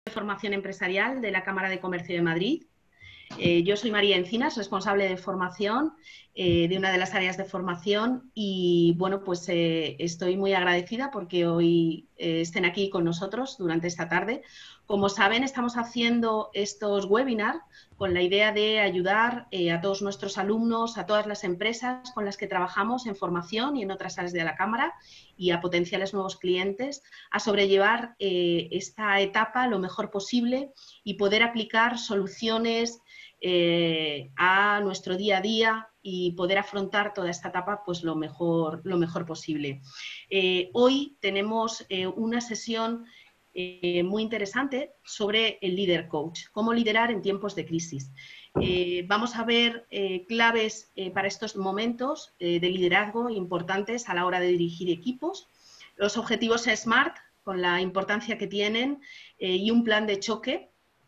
de Formación Empresarial de la Cámara de Comercio de Madrid. Yo soy María Encinas, responsable de formación de una de las áreas de formación y bueno, pues estoy muy agradecida porque hoy estén aquí con nosotros durante esta tarde. Como saben, estamos haciendo estos webinars con la idea de ayudar a todos nuestros alumnos, a todas las empresas con las que trabajamos en formación y en otras áreas de la Cámara y a potenciales nuevos clientes a sobrellevar esta etapa lo mejor posible y poder aplicar soluciones a nuestro día a día y poder afrontar toda esta etapa pues lo mejor posible. Hoy tenemos una sesión muy interesante sobre el líder coach, cómo liderar en tiempos de crisis. Vamos a ver claves para estos momentos de liderazgo importantes a la hora de dirigir equipos, los objetivos SMART con la importancia que tienen y un plan de choque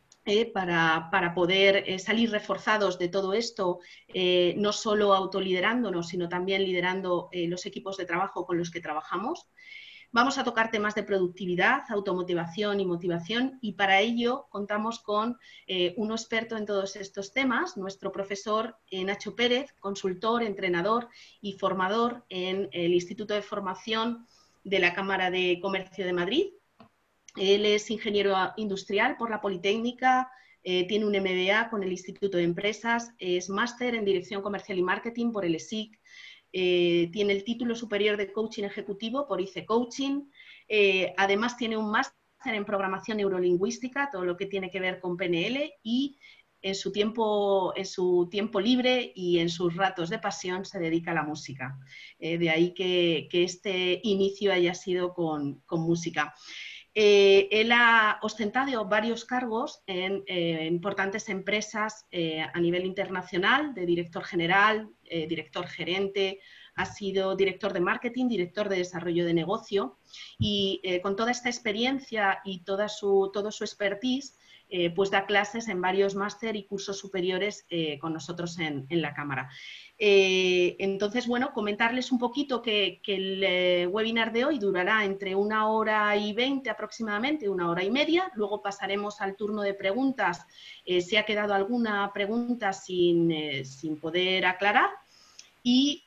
para poder salir reforzados de todo esto, no solo autoliderándonos, sino también liderando los equipos de trabajo con los que trabajamos. Vamos a tocar temas de productividad, automotivación y motivación y para ello contamos con un experto en todos estos temas, nuestro profesor Nacho Pérez, consultor, entrenador y formador en el Instituto de Formación de la Cámara de Comercio de Madrid. Él es ingeniero industrial por la Politécnica, tiene un MBA con el Instituto de Empresas, es máster en Dirección Comercial y Marketing por el ESIC, tiene el título superior de Coaching Ejecutivo por IC Coaching, además tiene un máster en Programación Neurolingüística, todo lo que tiene que ver con PNL y en su tiempo libre y en sus ratos de pasión se dedica a la música. De ahí que este inicio haya sido con música. Él ha ostentado varios cargos en importantes empresas a nivel internacional, de director general, director gerente, ha sido director de marketing, director de desarrollo de negocio y con toda esta experiencia y todo su expertise, pues da clases en varios máster y cursos superiores con nosotros en la Cámara. Entonces, bueno, comentarles un poquito que el webinar de hoy durará entre 1 hora y 20 aproximadamente, 1 hora y media. Luego pasaremos al turno de preguntas, si ha quedado alguna pregunta sin poder aclarar. Y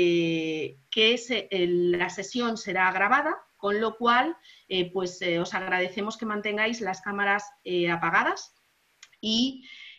la sesión será grabada, con lo cual os agradecemos que mantengáis las cámaras apagadas y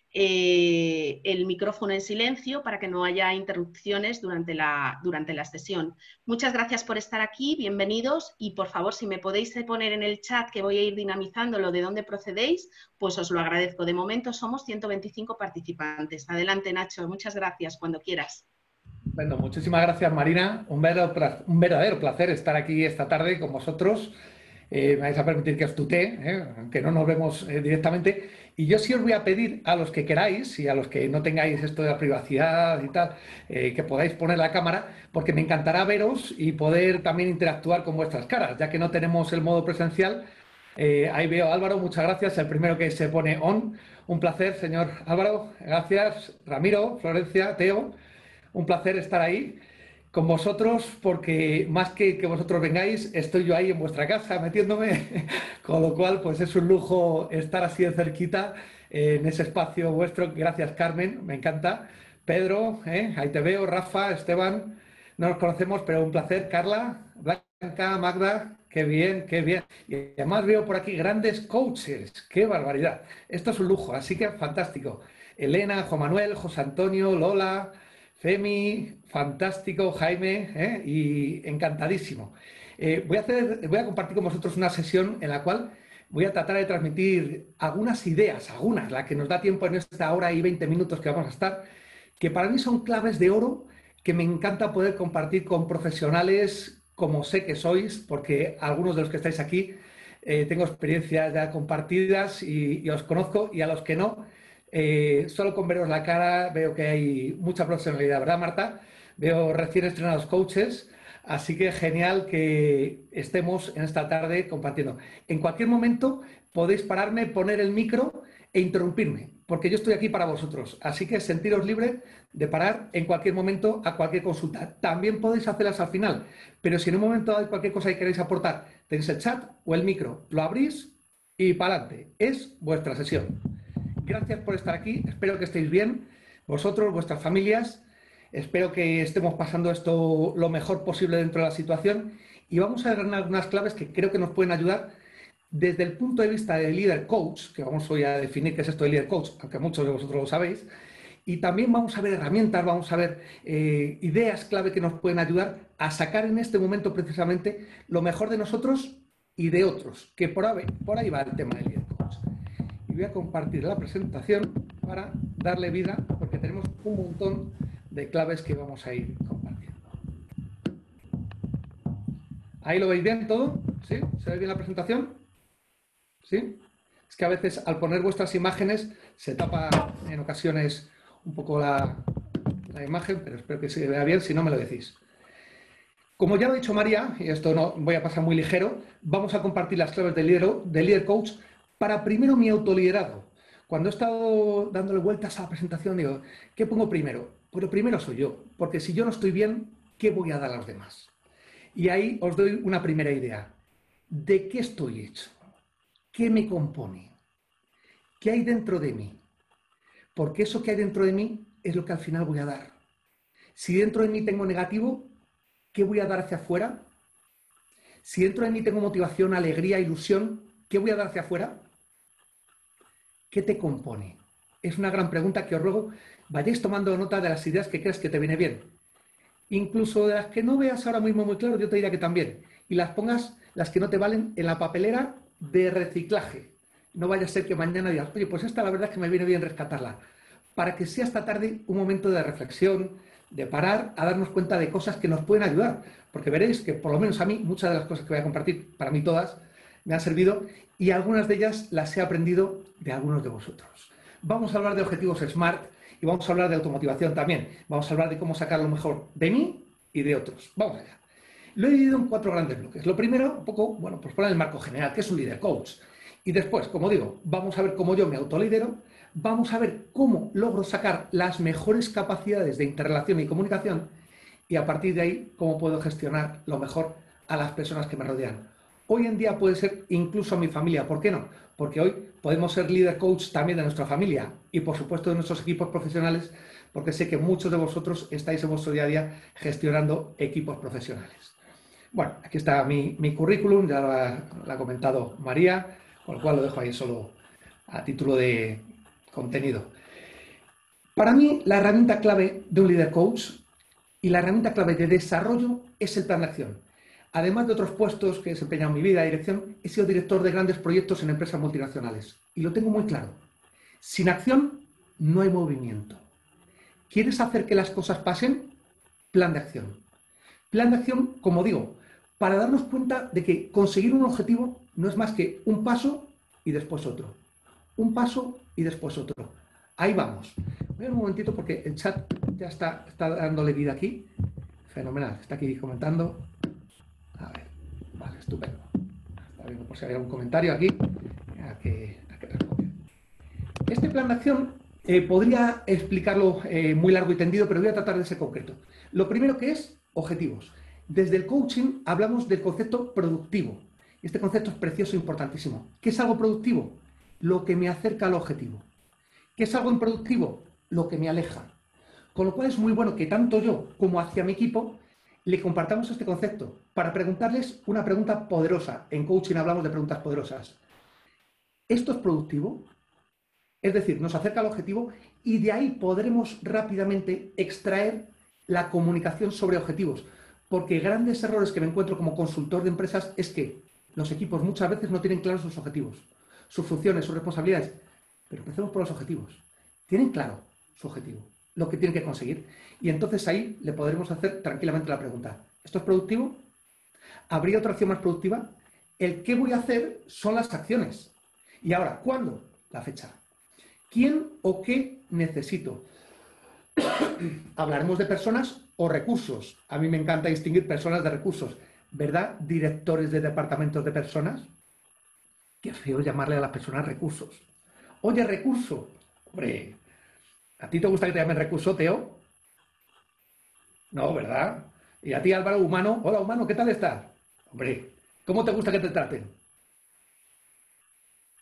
el micrófono en silencio para que no haya interrupciones durante la sesión. Muchas gracias por estar aquí, bienvenidos y por favor si me podéis poner en el chat que voy a ir dinamizando lo de dónde procedéis, pues os lo agradezco. De momento somos 125 participantes. Adelante Nacho, muchas gracias, cuando quieras. Bueno, muchísimas gracias Marina, un verdadero placer estar aquí esta tarde con vosotros. Me vais a permitir que os tutee, aunque no nos vemos directamente. Y yo sí os voy a pedir a los que queráis y a los que no tengáis esto de la privacidad y tal, que podáis poner la cámara, porque me encantará veros y poder también interactuar con vuestras caras, ya que no tenemos el modo presencial. Ahí veo a Álvaro, muchas gracias, el primero que se pone on. Un placer, señor Álvaro, gracias. Ramiro, Florencia, Teo, un placer estar ahí con vosotros, porque más que vosotros vengáis, estoy yo ahí en vuestra casa metiéndome, con lo cual pues es un lujo estar así de cerquita en ese espacio vuestro. Gracias Carmen, me encanta. Pedro, ahí te veo, Rafa, Esteban, no nos conocemos, pero un placer. Carla, Blanca, Magda, qué bien, qué bien. Y además veo por aquí grandes coaches, qué barbaridad. Esto es un lujo, así que fantástico. Elena, Juan Manuel, José Antonio, Lola, Femi, fantástico, Jaime, y encantadísimo. Voy a compartir con vosotros una sesión en la cual voy a tratar de transmitir algunas ideas, las que nos da tiempo en esta hora y 20 minutos que vamos a estar, que para mí son claves de oro que me encanta poder compartir con profesionales como sé que sois, porque algunos de los que estáis aquí tengo experiencias ya compartidas y os conozco, y a los que no, solo con veros la cara veo que hay mucha profesionalidad, ¿verdad, Marta? Veo recién estrenados coaches, así que genial que estemos en esta tarde compartiendo. En cualquier momento podéis pararme, poner el micro e interrumpirme, porque yo estoy aquí para vosotros, así que sentiros libres de parar en cualquier momento a cualquier consulta. También podéis hacerlas al final, pero si en un momento hay cualquier cosa que queréis aportar, tenéis el chat o el micro, lo abrís y para adelante. Es vuestra sesión. Gracias por estar aquí. Espero que estéis bien, vosotros, vuestras familias. Espero que estemos pasando esto lo mejor posible dentro de la situación y vamos a ver algunas claves que creo que nos pueden ayudar desde el punto de vista del líder coach, que vamos hoy a definir qué es esto de líder coach, aunque muchos de vosotros lo sabéis, y también vamos a ver herramientas, vamos a ver ideas clave que nos pueden ayudar a sacar en este momento precisamente lo mejor de nosotros y de otros, que por ahí va el tema del líder coach. Y voy a compartir la presentación para darle vida, porque tenemos un montón de claves que vamos a ir compartiendo. ¿Ahí lo veis bien todo? ¿Sí? ¿Se ve bien la presentación? ¿Sí? Es que a veces al poner vuestras imágenes se tapa en ocasiones un poco la imagen, pero espero que se vea bien, si no me lo decís. Como ya lo ha dicho María, y esto no voy a pasar muy ligero, vamos a compartir las claves del líder coach para primero mi autoliderado. Cuando he estado dándole vueltas a la presentación, digo, ¿qué pongo primero? Pues lo primero soy yo, porque si yo no estoy bien, ¿qué voy a dar a los demás? Y ahí os doy una primera idea. ¿De qué estoy hecho? ¿Qué me compone? ¿Qué hay dentro de mí? Porque eso que hay dentro de mí es lo que al final voy a dar. Si dentro de mí tengo negativo, ¿qué voy a dar hacia afuera? Si dentro de mí tengo motivación, alegría, ilusión, ¿qué voy a dar hacia afuera? ¿Qué te compone? Es una gran pregunta que os ruego vayáis tomando nota de las ideas que creas que te viene bien. Incluso de las que no veas ahora mismo muy claro, yo te diría que también. Y las pongas, las que no te valen, en la papelera de reciclaje. No vaya a ser que mañana digas, oye, pues esta la verdad es que me viene bien rescatarla. Para que sea esta tarde un momento de reflexión, de parar a darnos cuenta de cosas que nos pueden ayudar. Porque veréis que, por lo menos a mí, muchas de las cosas que voy a compartir, para mí todas, me han servido y algunas de ellas las he aprendido de algunos de vosotros. Vamos a hablar de objetivos SMART y vamos a hablar de automotivación también. Vamos a hablar de cómo sacar lo mejor de mí y de otros. Vamos allá. Lo he dividido en 4 grandes bloques. Lo primero, un poco, bueno, pues poner el marco general, que es un líder coach. Y después, como digo, vamos a ver cómo yo me autolidero, vamos a ver cómo logro sacar las mejores capacidades de interrelación y comunicación y a partir de ahí, cómo puedo gestionar lo mejor a las personas que me rodean. Hoy en día puede ser incluso a mi familia, ¿por qué no? Porque hoy podemos ser líder coach también de nuestra familia y por supuesto de nuestros equipos profesionales, porque sé que muchos de vosotros estáis en vuestro día a día gestionando equipos profesionales. Bueno, aquí está mi currículum, ya lo ha comentado María, con lo cual lo dejo ahí solo a título de contenido. Para mí, la herramienta clave de un líder coach y la herramienta clave de desarrollo es el plan de acción. Además de otros puestos que he desempeñado en mi vida de dirección, he sido director de grandes proyectos en empresas multinacionales. Y lo tengo muy claro. Sin acción no hay movimiento. ¿Quieres hacer que las cosas pasen? Plan de acción. Plan de acción, como digo, para darnos cuenta de que conseguir un objetivo no es más que un paso y después otro. Un paso y después otro. Ahí vamos. Voy a ver un momentito porque el chat ya está dándole vida aquí. Fenomenal. Está aquí comentando. A ver. Vale, estupendo. Está viendo por si hay algún comentario aquí. A que responder. Este plan de acción podría explicarlo muy largo y tendido, pero voy a tratar de ser concreto. Lo primero que es objetivos. Desde el coaching hablamos del concepto productivo. Este concepto es precioso e importantísimo. ¿Qué es algo productivo? Lo que me acerca al objetivo. ¿Qué es algo improductivo? Lo que me aleja. Con lo cual es muy bueno que tanto yo como hacia mi equipo le compartamos este concepto para preguntarles una pregunta poderosa. En coaching hablamos de preguntas poderosas. ¿Esto es productivo? Es decir, nos acerca al objetivo y de ahí podremos rápidamente extraer la comunicación sobre objetivos. Porque grandes errores que me encuentro como consultor de empresas es que los equipos muchas veces no tienen claros sus objetivos, sus funciones, sus responsabilidades. Pero empecemos por los objetivos. Tienen claro su objetivo, lo que tienen que conseguir. Y entonces ahí le podremos hacer tranquilamente la pregunta. ¿Esto es productivo? ¿Habría otra acción más productiva? El qué voy a hacer son las acciones. Y ahora, ¿cuándo? La fecha. ¿Quién o qué necesito? Hablaremos de personas o recursos. A mí me encanta distinguir personas de recursos. ¿Verdad? Directores de departamentos de personas. Qué feo llamarle a las personas recursos. Oye, recurso. Hombre, ¿a ti te gusta que te llamen recurso, Teo? No, ¿verdad? Y a ti, Álvaro, humano. Hola, humano, ¿qué tal estás? Hombre, ¿cómo te gusta que te traten?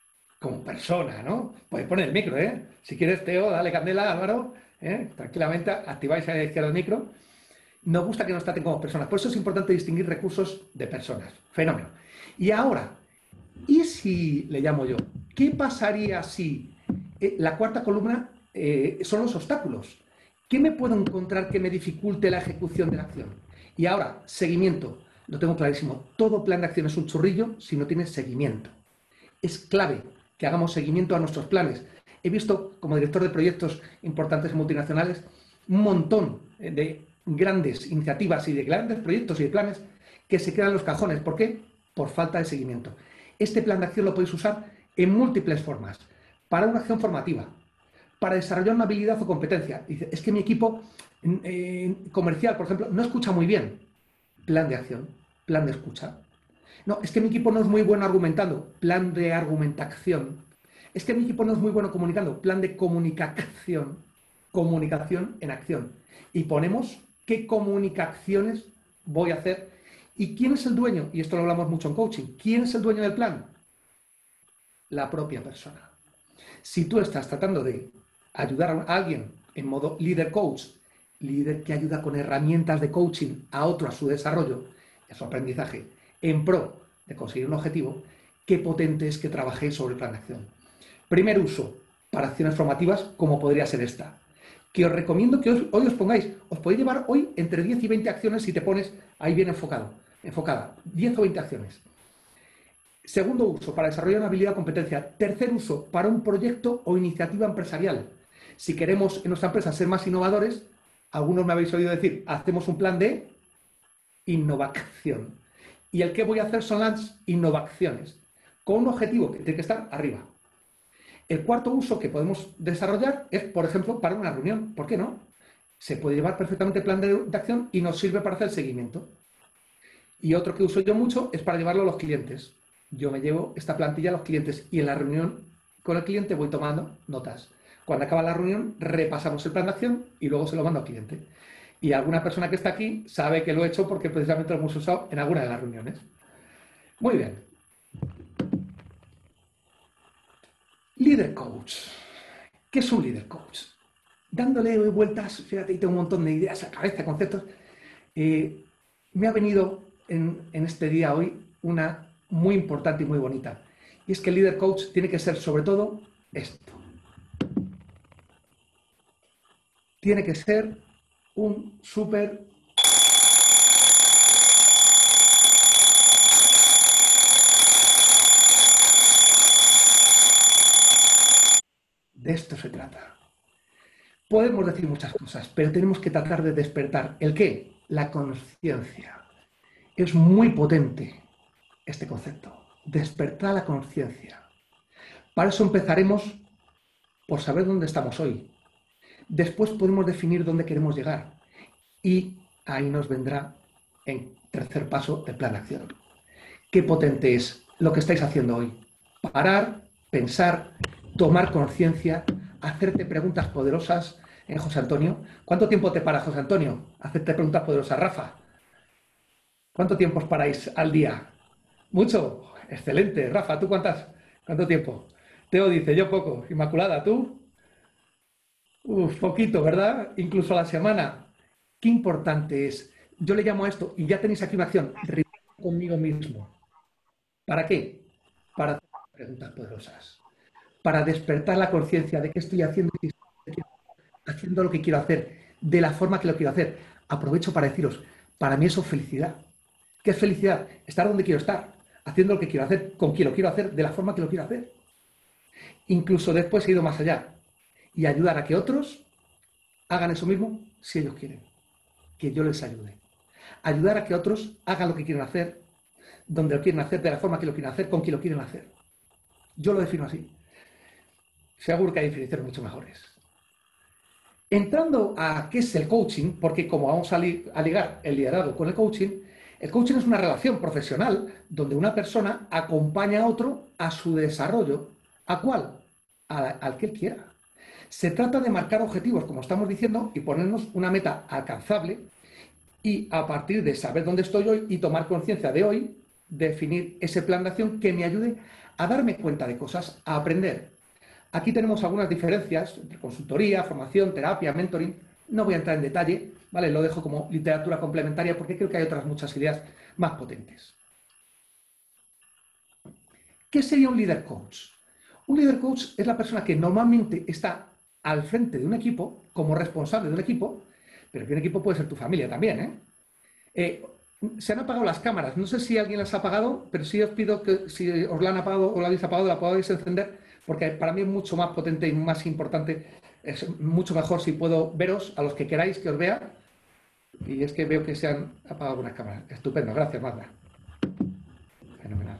como persona, ¿no? Podéis poner el micro, ¿eh? Si quieres, Teo, dale candela, Álvaro, tranquilamente, activáis a la izquierda el micro. Nos gusta que nos traten como personas. Por eso es importante distinguir recursos de personas. Fenómeno. Y ahora, ¿y si le llamo yo? ¿Qué pasaría si la cuarta columna son los obstáculos? ¿Qué me puedo encontrar que me dificulte la ejecución de la acción? Y ahora, seguimiento. Lo tengo clarísimo. Todo plan de acción es un churrillo si no tiene seguimiento. Es clave que hagamos seguimiento a nuestros planes. He visto, como director de proyectos importantes en multinacionales, un montón de grandes iniciativas y de grandes proyectos y de planes que se quedan en los cajones. ¿Por qué? Por falta de seguimiento. Este plan de acción lo podéis usar en múltiples formas. Para una acción formativa, para desarrollar una habilidad o competencia. Dice, es que mi equipo comercial, por ejemplo, no escucha muy bien. Plan de acción, plan de escucha. No, es que mi equipo no es muy bueno argumentando. Plan de argumentación. Es que mi equipo no es muy bueno comunicando. Plan de comunicación. Comunicación en acción. Y ponemos qué comunicaciones voy a hacer. ¿Y quién es el dueño? Y esto lo hablamos mucho en coaching. ¿Quién es el dueño del plan? La propia persona. Si tú estás tratando de ayudar a alguien en modo líder coach, líder que ayuda con herramientas de coaching a otro a su desarrollo, a su aprendizaje, en pro de conseguir un objetivo, qué potente es que trabajéis sobre el plan de acción. Primer uso, para acciones formativas, como podría ser esta. Que os recomiendo que hoy os pongáis, os podéis llevar hoy entre 10 y 20 acciones si te pones ahí bien enfocada, 10 o 20 acciones. Segundo uso, para desarrollar una habilidad o competencia. Tercer uso, para un proyecto o iniciativa empresarial. Si queremos en nuestra empresa ser más innovadores, algunos me habéis oído decir, hacemos un plan de innovación. Y el que voy a hacer son las innovaciones, con un objetivo que tiene que estar arriba. El cuarto uso que podemos desarrollar es, por ejemplo, para una reunión. ¿Por qué no? Se puede llevar perfectamente el plan de acción y nos sirve para hacer seguimiento. Y otro que uso yo mucho es para llevarlo a los clientes. Yo me llevo esta plantilla a los clientes y en la reunión con el cliente voy tomando notas. Cuando acaba la reunión repasamos el plan de acción y luego se lo mando al cliente. Y alguna persona que está aquí sabe que lo he hecho porque precisamente lo hemos usado en alguna de las reuniones. Muy bien. Líder coach. ¿Qué es un líder coach? Dándole vueltas, fíjate, y tengo un montón de ideas a la cabeza, conceptos. Me ha venido en este día hoy una muy importante y muy bonita. Y es que el líder coach tiene que ser sobre todo esto. Tiene que ser un súper... De esto se trata. Podemos decir muchas cosas, pero tenemos que tratar de despertar. ¿El qué? La conciencia. Es muy potente este concepto. Despertar la conciencia. Para eso empezaremos por saber dónde estamos hoy. Después podemos definir dónde queremos llegar. Y ahí nos vendrá en tercer paso el plan de acción. Qué potente es lo que estáis haciendo hoy. Parar, pensar, tomar conciencia, hacerte preguntas poderosas. José Antonio, ¿cuánto tiempo te para, José Antonio? Hacerte preguntas poderosas, Rafa. ¿Cuánto tiempo os paráis al día? ¿Mucho? Excelente. Rafa, ¿tú cuánto tiempo? Teo dice, yo poco. Inmaculada, ¿tú? Poquito, ¿verdad? Incluso a la semana. Qué importante es. Yo le llamo a esto, y ya tenéis aquí una acción, ritual conmigo mismo. ¿Para qué? Para hacer preguntas poderosas. Para despertar la conciencia de qué estoy haciendo, haciendo lo que quiero hacer, de la forma que lo quiero hacer. Aprovecho para deciros, para mí eso es felicidad. ¿Qué es felicidad? Estar donde quiero estar, haciendo lo que quiero hacer, con quien lo quiero hacer, de la forma que lo quiero hacer. Incluso después he ido más allá y ayudar a que otros hagan eso mismo si ellos quieren. Que yo les ayude. Ayudar a que otros hagan lo que quieren hacer, donde lo quieren hacer, de la forma que lo quieren hacer, con quien lo quieren hacer. Yo lo defino así. Seguro que hay definiciones mucho mejores. Entrando a qué es el coaching, porque como vamos a ligar el liderazgo con el coaching es una relación profesional donde una persona acompaña a otro a su desarrollo. ¿A cuál? Al que él quiera. Se trata de marcar objetivos, como estamos diciendo, y ponernos una meta alcanzable y a partir de saber dónde estoy hoy y tomar conciencia de hoy, definir ese plan de acción que me ayude a darme cuenta de cosas, a aprender. Aquí tenemos algunas diferencias entre consultoría, formación, terapia, mentoring. No voy a entrar en detalle, ¿vale? Lo dejo como literatura complementaria porque creo que hay otras muchas ideas más potentes. ¿Qué sería un líder coach? Un líder coach es la persona que normalmente está al frente de un equipo, como responsable de un equipo, pero que un equipo puede ser tu familia también, se han apagado las cámaras. No sé si alguien las ha apagado, pero sí os pido que si os la han apagado o la habéis apagado, la podáis encender, porque para mí es mucho más potente y más importante. Es mucho mejor si puedo veros a los que queráis que os vea. Y es que veo que se han apagado algunas cámaras. Estupendo, gracias, Magda. Fenomenal.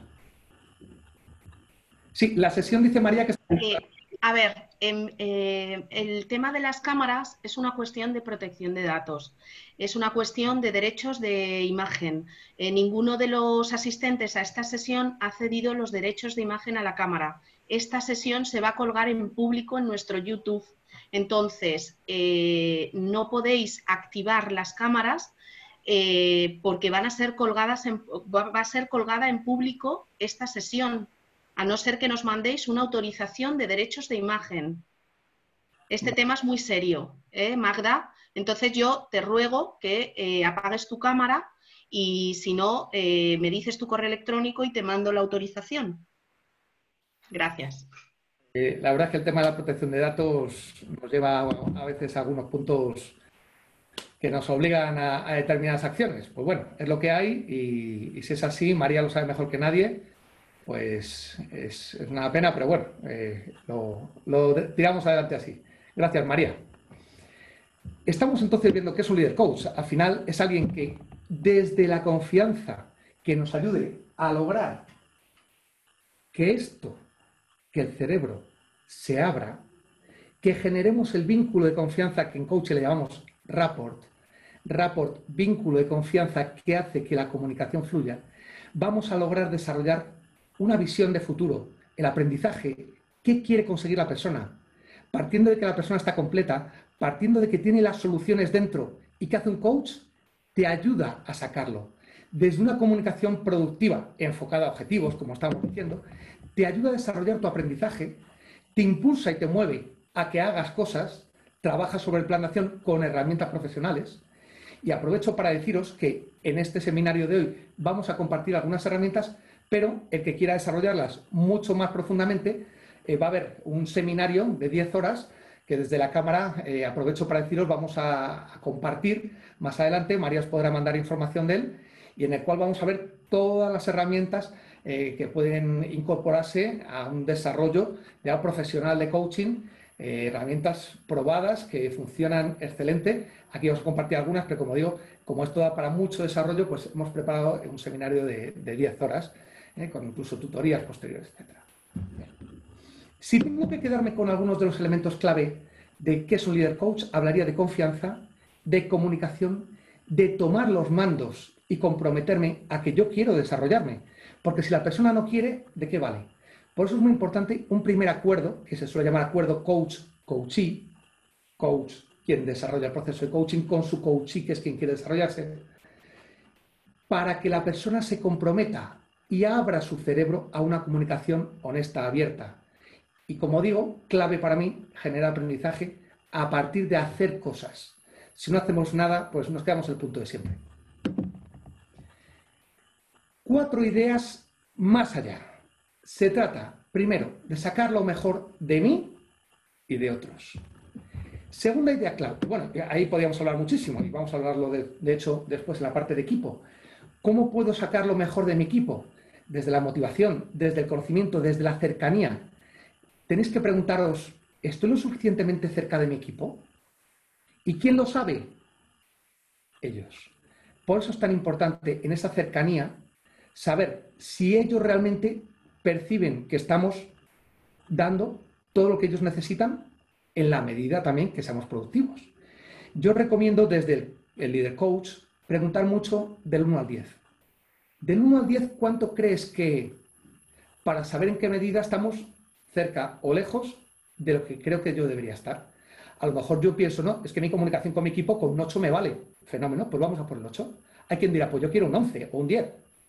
Sí, la sesión dice María que... A ver, el tema de las cámaras es una cuestión de protección de datos, es una cuestión de derechos de imagen. Ninguno de los asistentes a esta sesión ha cedido los derechos de imagen a la cámara. Esta sesión se va a colgar en público en nuestro YouTube. Entonces, no podéis activar las cámaras porque van a ser colgadas va a ser colgada en público esta sesión, a no ser que nos mandéis una autorización de derechos de imagen. Este tema es muy serio, Magda. Entonces yo te ruego que apagues tu cámara y si no, me dices tu correo electrónico y te mando la autorización. Gracias. La verdad es que el tema de la protección de datos nos lleva a veces a algunos puntos que nos obligan a determinadas acciones. Pues bueno, es lo que hay y si es así, María lo sabe mejor que nadie, pues es una pena, pero bueno, lo tiramos adelante así. Gracias, María. Estamos entonces viendo que es un líder coach. Al final es alguien que desde la confianza que nos ayude a lograr que el cerebro se abra, que generemos el vínculo de confianza que en coach le llamamos rapport, vínculo de confianza que hace que la comunicación fluya, vamos a lograr desarrollar una visión de futuro, el aprendizaje, qué quiere conseguir la persona, partiendo de que la persona está completa, partiendo de que tiene las soluciones dentro y que hace un coach, te ayuda a sacarlo. Desde una comunicación productiva, enfocada a objetivos, como estamos diciendo, te ayuda a desarrollar tu aprendizaje, te impulsa y te mueve a que hagas cosas, trabajas sobre el plan de acción con herramientas profesionales. Y aprovecho para deciros que en este seminario de hoy vamos a compartir algunas herramientas, pero el que quiera desarrollarlas mucho más profundamente, va a haber un seminario de 10 horas que desde la cámara, aprovecho para deciros, vamos a compartir más adelante. María os podrá mandar información de él y en el cual vamos a ver todas las herramientas que pueden incorporarse a un desarrollo ya profesional de coaching, herramientas probadas que funcionan excelente. Aquí vamos a compartir algunas, pero como digo, como esto da para mucho desarrollo, pues hemos preparado un seminario de 10 horas, con incluso tutorías posteriores, etc. Bien. Si tengo que quedarme con algunos de los elementos clave de qué es un líder coach, hablaría de confianza, de comunicación, de tomar los mandos y comprometerme a que yo quiero desarrollarme. Porque si la persona no quiere, ¿de qué vale? Por eso es muy importante un primer acuerdo, que se suele llamar acuerdo coach-coachee, coach, quien desarrolla el proceso de coaching, con su coachee, que es quien quiere desarrollarse, para que la persona se comprometa y abra su cerebro a una comunicación honesta, abierta. Y como digo, clave para mí, generar aprendizaje a partir de hacer cosas. Si no hacemos nada, pues nos quedamos en el punto de siempre. 4 ideas más allá. Se trata, primero, de sacar lo mejor de mí y de otros. Segunda idea clave. Bueno, ahí podríamos hablar muchísimo y vamos a hablarlo, de hecho, después en la parte de equipo. ¿Cómo puedo sacar lo mejor de mi equipo? Desde la motivación, desde el conocimiento, desde la cercanía. Tenéis que preguntaros, ¿estoy lo suficientemente cerca de mi equipo? ¿Y quién lo sabe? Ellos. Por eso es tan importante en esa cercanía saber si ellos realmente perciben que estamos dando todo lo que ellos necesitan en la medida también que seamos productivos. Yo recomiendo desde el líder coach preguntar mucho del 1 al 10. Del 1 al 10, ¿cuánto crees que para saber en qué medida estamos cerca o lejos de lo que creo que yo debería estar? A lo mejor yo pienso, no, es que mi comunicación con mi equipo con un 8 me vale. Fenómeno, pues vamos a por el 8. Hay quien dirá, pues yo quiero un 11 o un 10.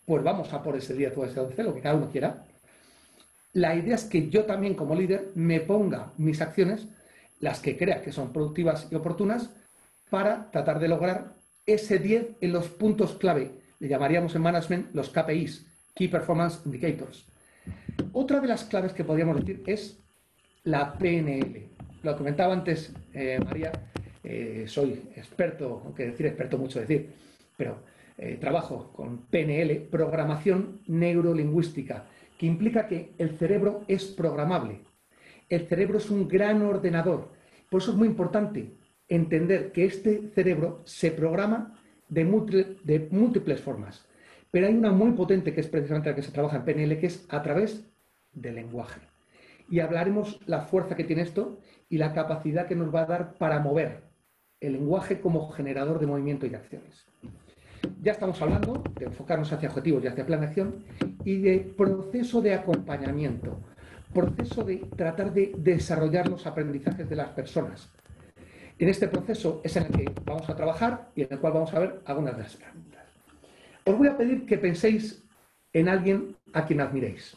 pues vamos a por ese 10 o ese 11, lo que cada uno quiera. La idea es que yo también como líder me ponga mis acciones, las que crea que son productivas y oportunas, para tratar de lograr ese 10 en los puntos clave. Le llamaríamos en management los KPIs, Key Performance Indicators. Otra de las claves que podríamos decir es la PNL. Lo comentaba antes María, soy experto, aunque decir experto mucho decir, pero trabajo con PNL, programación neurolingüística, que implica que el cerebro es programable. El cerebro es un gran ordenador. Por eso es muy importante entender que este cerebro se programa de múltiples formas. Pero hay una muy potente que es precisamente la que se trabaja en PNL, que es a través del lenguaje. Y hablaremos la fuerza que tiene esto y la capacidad que nos va a dar para mover el lenguaje como generador de movimiento y de acciones. Ya estamos hablando de enfocarnos hacia objetivos y hacia plan de acción y de proceso de acompañamiento, proceso de tratar de desarrollar los aprendizajes de las personas. En este proceso es en el que vamos a trabajar y en el cual vamos a ver algunas de las preguntas. Os voy a pedir que penséis en alguien a quien admiréis.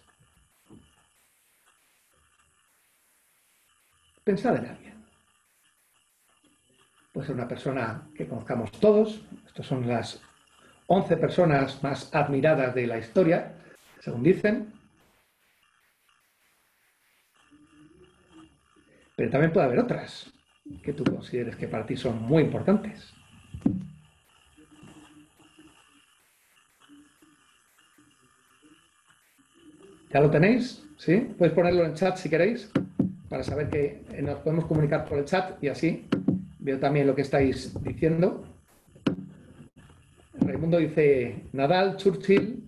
Pensad en alguien. Puede ser una persona que conozcamos todos. Estas son las 11 personas más admiradas de la historia, según dicen. Pero también puede haber otras que tú consideres que para ti son muy importantes. ¿Ya lo tenéis? ¿Sí? Podéis ponerlo en chat si queréis, para saber que nos podemos comunicar por el chat y así veo también lo que estáis diciendo. Raimundo dice Nadal, Churchill.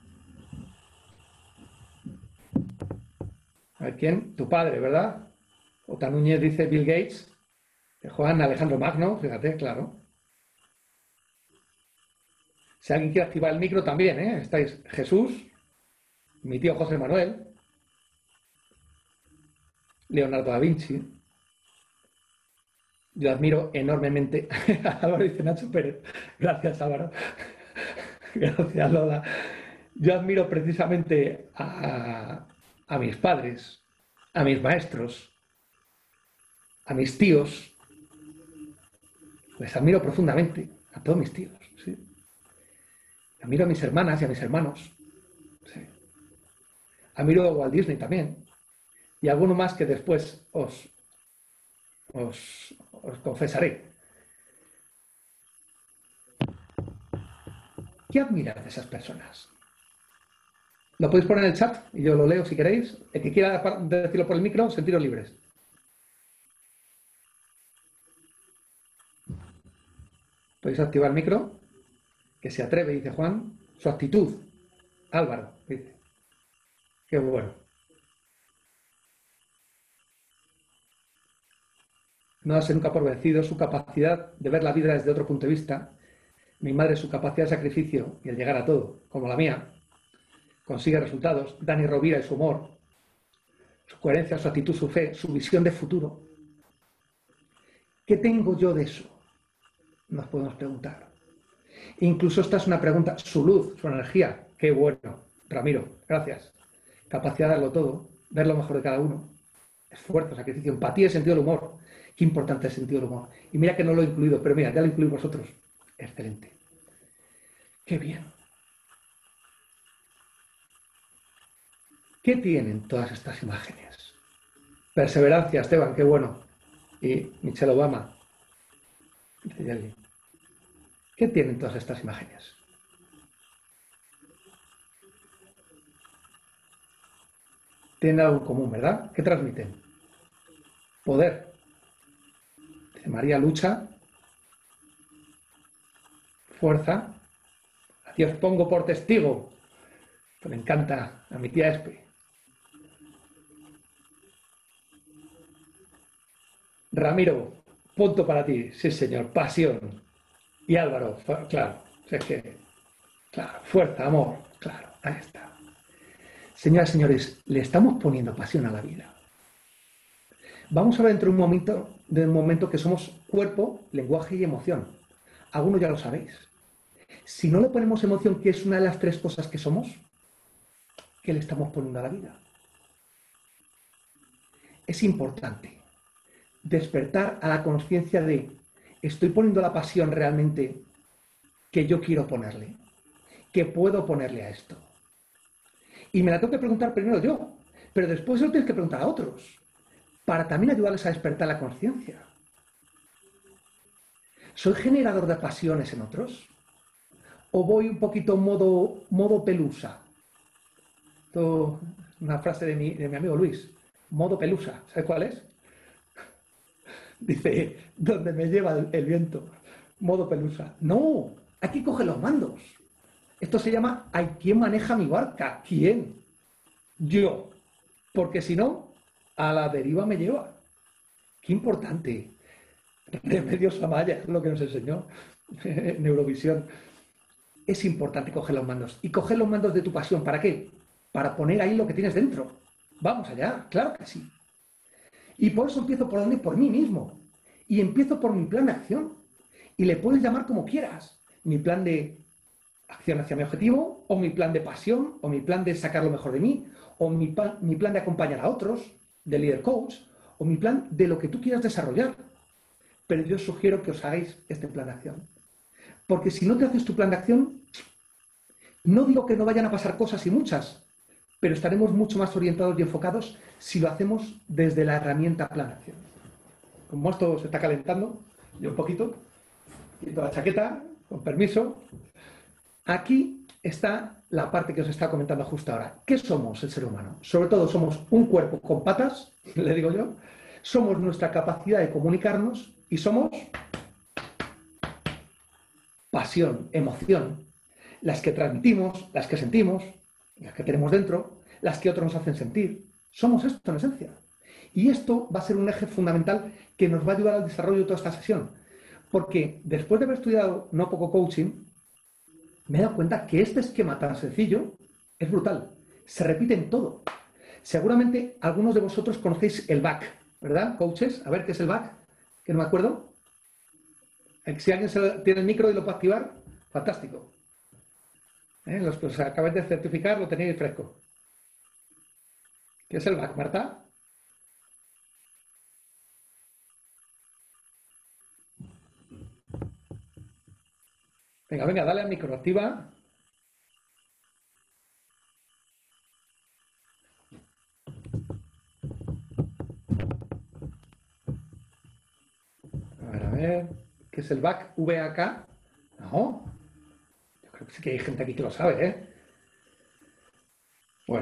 A ver quién, tu padre, ¿verdad? Ota Núñez dice Bill Gates. Juan Alejandro Magno, fíjate, claro. Si alguien quiere activar el micro también, ¿eh? Estáis Jesús, mi tío José Manuel, Leonardo da Vinci. Yo admiro enormemente. Álvaro dice Nacho Pérez. Gracias, Álvaro. Gracias, Lola. Yo admiro precisamente a mis padres, a mis maestros, a mis tíos. Les admiro profundamente, a todos mis tíos. ¿Sí? Admiro a mis hermanas y a mis hermanos. ¿Sí? Admiro a Walt Disney también. Y alguno más que después os confesaré. ¿Qué admiras de esas personas? Lo podéis poner en el chat y yo lo leo si queréis. El que quiera decirlo por el micro, sentiros libres. Podéis activar el micro. Que se atreve, dice Juan. Su actitud. Álvaro, dice. Qué bueno. No darse nunca por vencido, su capacidad de ver la vida desde otro punto de vista. Mi madre, su capacidad de sacrificio y el llegar a todo, como la mía, consigue resultados. Dani Rovira y su humor, su coherencia, su actitud, su fe, su visión de futuro. ¿Qué tengo yo de eso? Nos podemos preguntar. Incluso esta es una pregunta, su luz, su energía. Qué bueno. Ramiro, gracias. Capacidad de darlo todo, ver lo mejor de cada uno. Esfuerzo, sacrificio, empatía y sentido del humor. Qué importante es el sentido del humor. Y mira que no lo he incluido, pero mira, ya lo incluí vosotros. Excelente. Qué bien. ¿Qué tienen todas estas imágenes? Perseverancia, Esteban, qué bueno. Y Michelle Obama. ¿Qué tienen todas estas imágenes? Tienen algo en común, ¿verdad? ¿Qué transmiten? Poder. Dice María, lucha. Fuerza. A Dios pongo por testigo. Me encanta a mi tía Espe. Ramiro, punto para ti. Sí, señor. Pasión. Y Álvaro, claro. Es que, claro, fuerza, amor. Claro, ahí está. Señoras y señores, le estamos poniendo pasión a la vida. Vamos a ver dentro de un momento que somos cuerpo, lenguaje y emoción. Algunos ya lo sabéis. Si no le ponemos emoción, que es una de las tres cosas que somos, ¿qué le estamos poniendo a la vida? Es importante despertar a la conciencia de, ¿estoy poniendo la pasión realmente que yo quiero ponerle? ¿Que puedo ponerle a esto? Y me la tengo que preguntar primero yo, pero después lo tienes que preguntar a otros, para también ayudarles a despertar la conciencia. ¿Soy generador de pasiones en otros? ¿O voy un poquito modo pelusa? Esto, una frase de mi amigo Luis, modo pelusa, ¿sabes cuál es? Dice, donde me lleva el viento, modo pelusa. No, aquí coge los mandos. Esto se llama, ¿hay quién maneja mi barca? ¿Quién? Yo. Porque si no, a la deriva me lleva. Qué importante. Remedios Amaya, es lo que nos enseñó en Eurovisión. Es importante coger los mandos. Y coger los mandos de tu pasión, ¿para qué? Para poner ahí lo que tienes dentro. Vamos allá, claro que sí. Y por eso empiezo por dónde, por mí mismo. Y empiezo por mi plan de acción. Y le puedes llamar como quieras. Mi plan de acción hacia mi objetivo, o mi plan de pasión, o mi plan de sacar lo mejor de mí, o mi plan de acompañar a otros, de líder coach, o mi plan de lo que tú quieras desarrollar. Pero yo sugiero que os hagáis este plan de acción. Porque si no te haces tu plan de acción, no digo que no vayan a pasar cosas y muchas, pero estaremos mucho más orientados y enfocados si lo hacemos desde la herramienta plan de acción. Como esto se está calentando, yo un poquito, quito la chaqueta, con permiso. Aquí está la parte que os estaba comentando justo ahora. ¿Qué somos el ser humano? Sobre todo somos un cuerpo con patas, le digo yo, somos nuestra capacidad de comunicarnos y somos pasión, emoción, las que transmitimos, las que sentimos, las que tenemos dentro, las que otros nos hacen sentir. Somos esto en esencia. Y esto va a ser un eje fundamental que nos va a ayudar al desarrollo de toda esta sesión. Porque después de haber estudiado no poco coaching, me he dado cuenta que este esquema tan sencillo es brutal. Se repite en todo. Seguramente algunos de vosotros conocéis el back, ¿verdad, coaches? A ver, ¿qué es el back? Que no me acuerdo. Si alguien tiene el micro y lo puede activar, fantástico. Los que os acabáis de certificar lo tenéis fresco. ¿Qué es el back, Marta? Venga, venga, dale al micro, activa. A ver, ¿qué es el back? ¿VAK? No. Yo creo que sí que hay gente aquí que lo sabe, ¿eh? Bueno.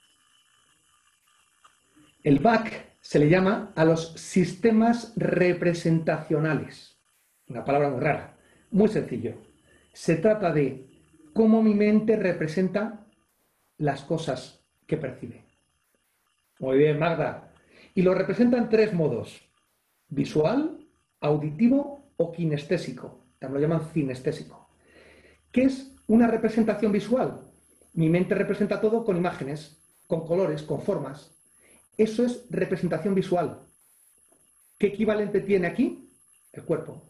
El back se le llama a los sistemas representacionales. Una palabra muy rara. Muy sencillo. Se trata de cómo mi mente representa las cosas que percibe. Muy bien, Magda. Y lo representa en tres modos: visual, auditivo o kinestésico. También lo llaman cinestésico. ¿Qué es una representación visual? Mi mente representa todo con imágenes, con colores, con formas. Eso es representación visual. ¿Qué equivalente tiene aquí? El cuerpo.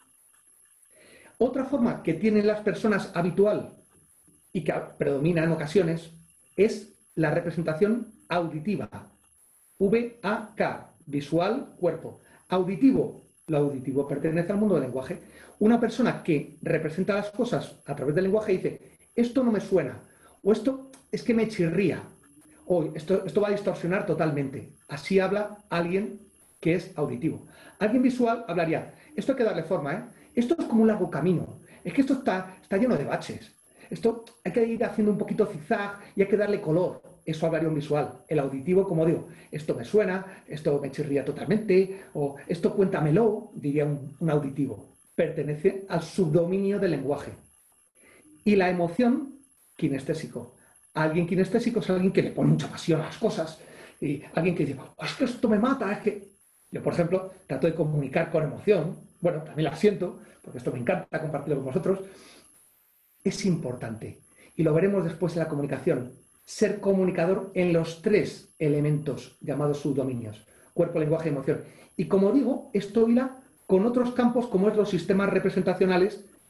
Otra forma que tienen las personas habitual y que predomina en ocasiones es la representación auditiva. VAK, visual, cuerpo. Auditivo, lo auditivo pertenece al mundo del lenguaje. Una persona que representa las cosas a través del lenguaje dice, esto no me suena, o esto es que me chirría, o esto va a distorsionar totalmente. Así habla alguien que es auditivo. Alguien visual hablaría, esto hay que darle forma, ¿eh? Esto es como un largo camino, es que esto está lleno de baches. Esto hay que ir haciendo un poquito zigzag y hay que darle color. Eso hablaría un visual. El auditivo, como digo, esto me suena, esto me chirría totalmente, o esto cuéntamelo, diría un auditivo. Pertenece al subdominio del lenguaje. Y la emoción, kinestésico. Alguien kinestésico es alguien que le pone mucha pasión a las cosas. Y alguien que dice, oh, es que esto me mata, es que... Yo, por ejemplo, trato de comunicar con emoción. Bueno, también la siento, porque esto me encanta compartirlo con vosotros. Es importante, y lo veremos después en la comunicación, ser comunicador en los tres elementos llamados subdominios, cuerpo, lenguaje y emoción. Y como digo, esto hila con otros campos como es los sistemas representacionales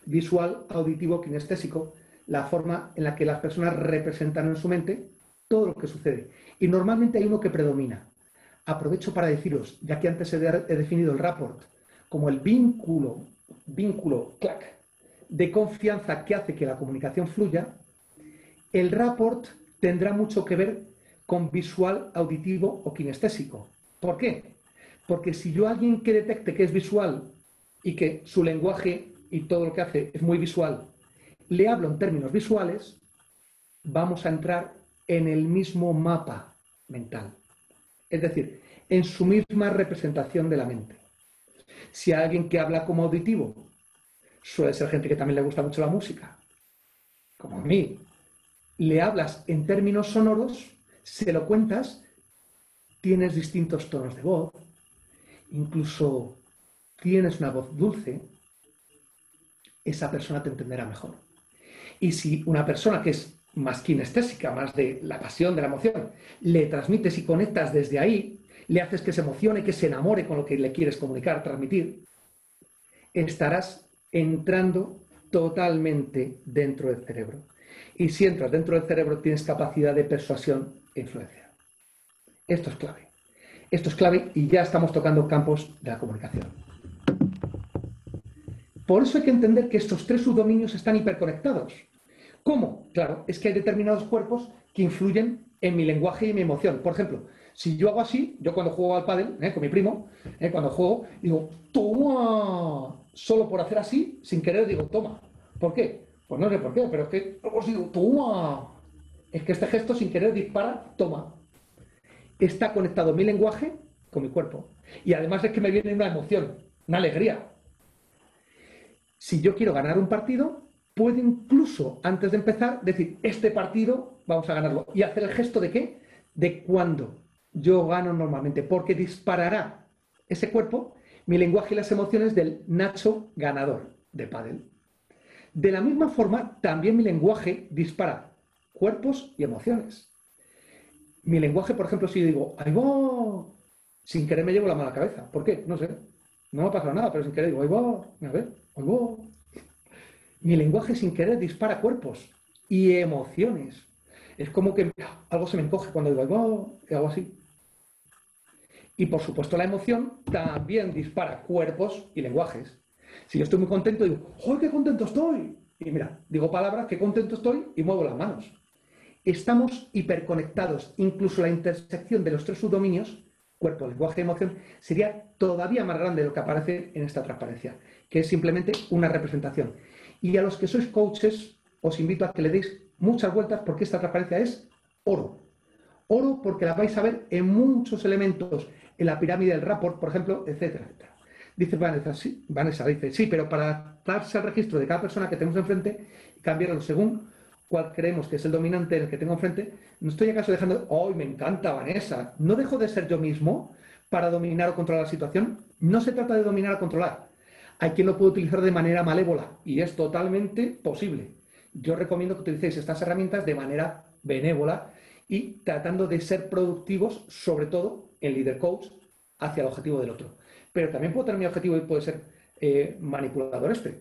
visual, auditivo, kinestésico, la forma en la que las personas representan en su mente todo lo que sucede. Y normalmente hay uno que predomina. Aprovecho para deciros, ya que antes he definido el rapport como el vínculo, clac, de confianza que hace que la comunicación fluya, el rapport tendrá mucho que ver con visual, auditivo o kinestésico. ¿Por qué? Porque si yo a alguien que detecte que es visual y que su lenguaje y todo lo que hace es muy visual, le hablo en términos visuales, vamos a entrar en el mismo mapa mental. Es decir, en su misma representación de la mente. Si a alguien que habla como auditivo, suele ser gente que también le gusta mucho la música, como a mí, le hablas en términos sonoros, se lo cuentas, tienes distintos tonos de voz, incluso tienes una voz dulce, esa persona te entenderá mejor. Y si una persona que es más kinestésica, más de la pasión, de la emoción, le transmites y conectas desde ahí, le haces que se emocione, que se enamore con lo que le quieres comunicar, transmitir, estarás entrando totalmente dentro del cerebro. Y si entras dentro del cerebro, tienes capacidad de persuasión e influencia. Esto es clave. Esto es clave y ya estamos tocando campos de la comunicación. Por eso hay que entender que estos tres subdominios están hiperconectados. ¿Cómo? Claro, es que hay determinados cuerpos que influyen en mi lenguaje y mi emoción. Por ejemplo, si yo hago así, yo cuando juego al pádel, con mi primo, cuando juego, digo, toma, solo por hacer así, sin querer digo, toma. ¿Por qué? Pues no sé por qué, pero es que os digo, toma. Es que este gesto sin querer dispara, toma. Está conectado mi lenguaje con mi cuerpo. Y además es que me viene una emoción, una alegría. Si yo quiero ganar un partido, puedo incluso, antes de empezar, decir, este partido vamos a ganarlo. ¿Y hacer el gesto de qué? De cuando yo gano normalmente, porque disparará ese cuerpo mi lenguaje y las emociones del Nacho ganador de pádel. De la misma forma, también mi lenguaje dispara cuerpos y emociones. Mi lenguaje, por ejemplo, si yo digo, ¡ay, va! Sin querer me llevo la mano a la cabeza. ¿Por qué? No sé. No me ha pasado nada, pero sin querer digo, ¡ay, va! A ver, ¡ay, va! Mi lenguaje sin querer dispara cuerpos y emociones. Es como que algo se me encoge cuando digo, ¡ay, va! Y hago así. Y por supuesto la emoción también dispara cuerpos y lenguajes. Si yo estoy muy contento, digo, ¡ay, qué contento estoy! Y mira, digo palabras, qué contento estoy, y muevo las manos. Estamos hiperconectados. Incluso la intersección de los tres subdominios, cuerpo, lenguaje y emoción, sería todavía más grande de lo que aparece en esta transparencia, que es simplemente una representación. Y a los que sois coaches, os invito a que le deis muchas vueltas porque esta transparencia es oro. Oro porque la vais a ver en muchos elementos, en la pirámide del rapport, por ejemplo, etcétera, etcétera. Dice Vanessa, dice, sí, pero para darse el registro de cada persona que tenemos enfrente y cambiarlo según cuál creemos que es el dominante en el que tengo enfrente, no estoy acaso dejando, ¡oh, me encanta Vanessa! No dejo de ser yo mismo para dominar o controlar la situación. No se trata de dominar o controlar. Hay quien lo puede utilizar de manera malévola y es totalmente posible. Yo recomiendo que utilicéis estas herramientas de manera benévola y tratando de ser productivos, sobre todo en líder coach, hacia el objetivo del otro. Pero también puedo tener mi objetivo y puede ser manipulador este.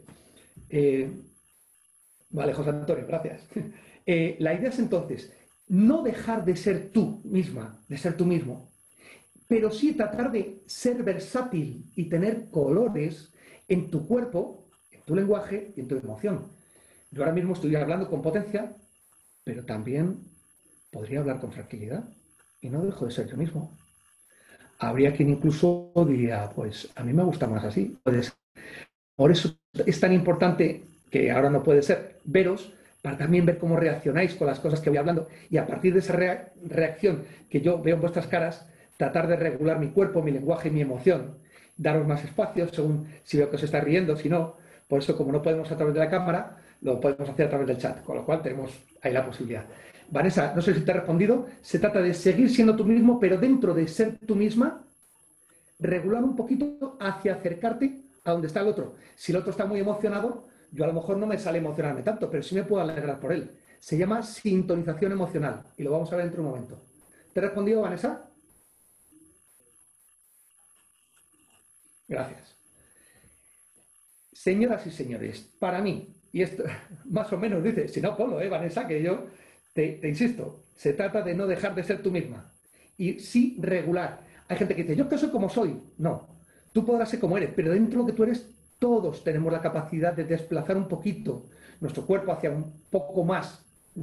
Vale, José Antonio, gracias. La idea es entonces no dejar de ser tú misma, de ser tú mismo, pero sí tratar de ser versátil y tener colores en tu cuerpo, en tu lenguaje y en tu emoción. Yo ahora mismo estoy hablando con potencia, pero también podría hablar con tranquilidad y no dejo de ser yo mismo. Habría quien incluso diría, pues a mí me gusta más así. Por eso es tan importante, que ahora no puede ser, veros para también ver cómo reaccionáis con las cosas que voy hablando y a partir de esa reacción que yo veo en vuestras caras, tratar de regular mi cuerpo, mi lenguaje y mi emoción, daros más espacio según si veo que os está riendo, si no. Por eso, como no podemos a través de la cámara, lo podemos hacer a través del chat, con lo cual tenemos ahí la posibilidad. Vanessa, no sé si te he respondido, se trata de seguir siendo tú mismo, pero dentro de ser tú misma, regular un poquito hacia acercarte a donde está el otro. Si el otro está muy emocionado, yo a lo mejor no me sale emocionarme tanto, pero sí me puedo alegrar por él. Se llama sintonización emocional y lo vamos a ver dentro de un momento. ¿Te he respondido, Vanessa? Gracias. Señoras y señores, para mí, y esto más o menos dice, si no, ponlo, Vanessa, que yo te insisto, se trata de no dejar de ser tú misma. Y sí regular. Hay gente que dice, yo es que soy como soy. No, tú podrás ser como eres, pero dentro de lo que tú eres, todos tenemos la capacidad de desplazar un poquito nuestro cuerpo hacia un poco más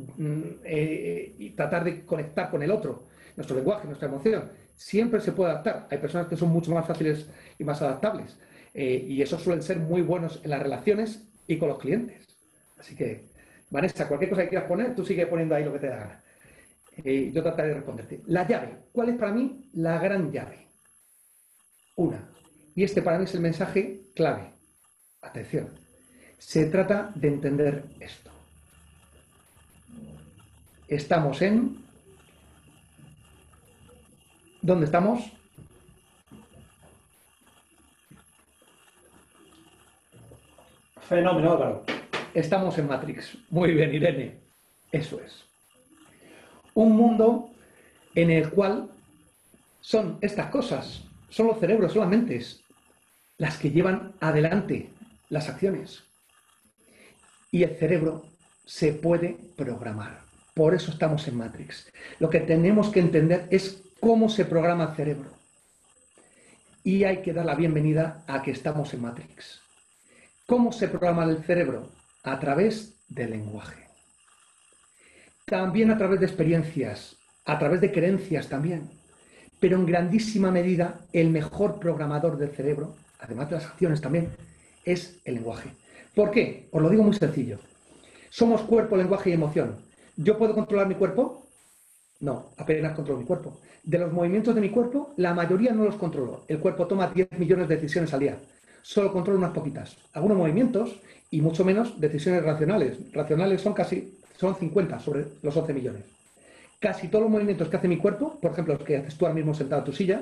y tratar de conectar con el otro. Nuestro lenguaje, nuestra emoción, siempre se puede adaptar. Hay personas que son mucho más fáciles y más adaptables. Y esos suelen ser muy buenos en las relaciones y con los clientes. Así que, Vanessa, cualquier cosa que quieras poner, tú sigue poniendo ahí lo que te da gana. Yo trataré de responderte. La llave. ¿Cuál es para mí la gran llave? Una. Y este para mí es el mensaje clave. Atención. Se trata de entender esto. Estamos en... ¿Dónde estamos? Fenómeno, Álvaro. Estamos en Matrix. Muy bien, Irene. Eso es. Un mundo en el cual son estas cosas, son los cerebros, son las mentes, las que llevan adelante las acciones. Y el cerebro se puede programar. Por eso estamos en Matrix. Lo que tenemos que entender es cómo se programa el cerebro. Y hay que dar la bienvenida a que estamos en Matrix. ¿Cómo se programa el cerebro? A través del lenguaje. También a través de experiencias, a través de creencias también. Pero en grandísima medida el mejor programador del cerebro, además de las acciones también, es el lenguaje. ¿Por qué? Os lo digo muy sencillo. Somos cuerpo, lenguaje y emoción. ¿Yo puedo controlar mi cuerpo? No, apenas controlo mi cuerpo. De los movimientos de mi cuerpo, la mayoría no los controlo. El cuerpo toma 10 millones de decisiones al día. Solo controlo unas poquitas. Algunos movimientos y mucho menos decisiones racionales. Racionales son 50 sobre los 11 millones. Casi todos los movimientos que hace mi cuerpo, por ejemplo, los que haces tú ahora mismo sentado en tu silla,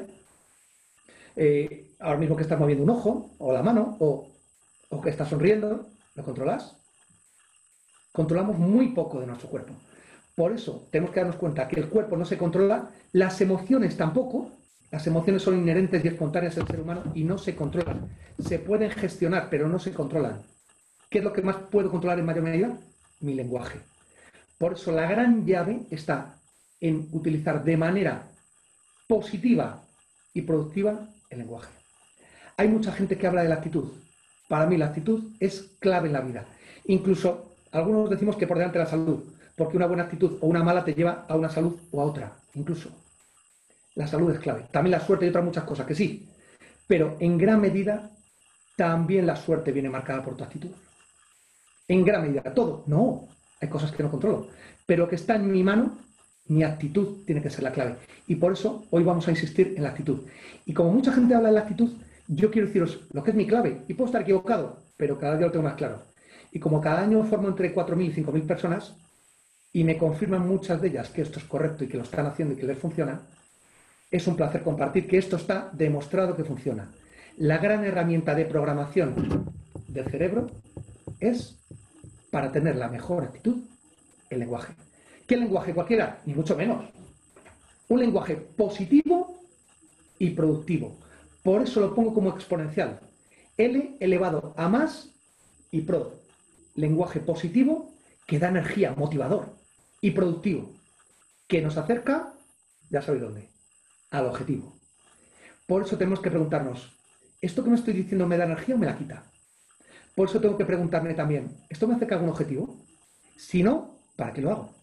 ahora mismo que estás moviendo un ojo, o la mano, o que estás sonriendo, ¿lo controlas? Controlamos muy poco de nuestro cuerpo. Por eso tenemos que darnos cuenta que el cuerpo no se controla, las emociones tampoco. Las emociones son inherentes y espontáneas al ser humano y no se controlan. Se pueden gestionar, pero no se controlan. ¿Qué es lo que más puedo controlar en mayor medida? Mi lenguaje. Por eso la gran llave está en utilizar de manera positiva y productiva el lenguaje. Hay mucha gente que habla de la actitud. Para mí la actitud es clave en la vida. Incluso algunos decimos que por delante de la salud, porque una buena actitud o una mala te lleva a una salud o a otra. Incluso la salud es clave. También la suerte y otras muchas cosas que sí. Pero en gran medida también la suerte viene marcada por tu actitud. En gran medida. Todo. No. Hay cosas que no controlo. Pero lo que está en mi mano, mi actitud tiene que ser la clave. Y por eso hoy vamos a insistir en la actitud. Y como mucha gente habla de la actitud, yo quiero deciros lo que es mi clave. Y puedo estar equivocado, pero cada día lo tengo más claro. Y como cada año formo entre 4.000 y 5.000 personas, y me confirman muchas de ellas que esto es correcto y que lo están haciendo y que les funciona, es un placer compartir que esto está demostrado que funciona. La gran herramienta de programación del cerebro es, para tener la mejor actitud, el lenguaje. ¿Qué lenguaje cualquiera? Ni mucho menos. Un lenguaje positivo y productivo. Por eso lo pongo como exponencial. L elevado a más y pro. Lenguaje positivo que da energía, motivador, y productivo, que nos acerca, ya sabéis dónde, al objetivo. Por eso tenemos que preguntarnos, ¿esto que me estoy diciendo me da energía o me la quita? Por eso tengo que preguntarme también, ¿esto me acerca a algún objetivo? Si no, ¿para qué lo hago?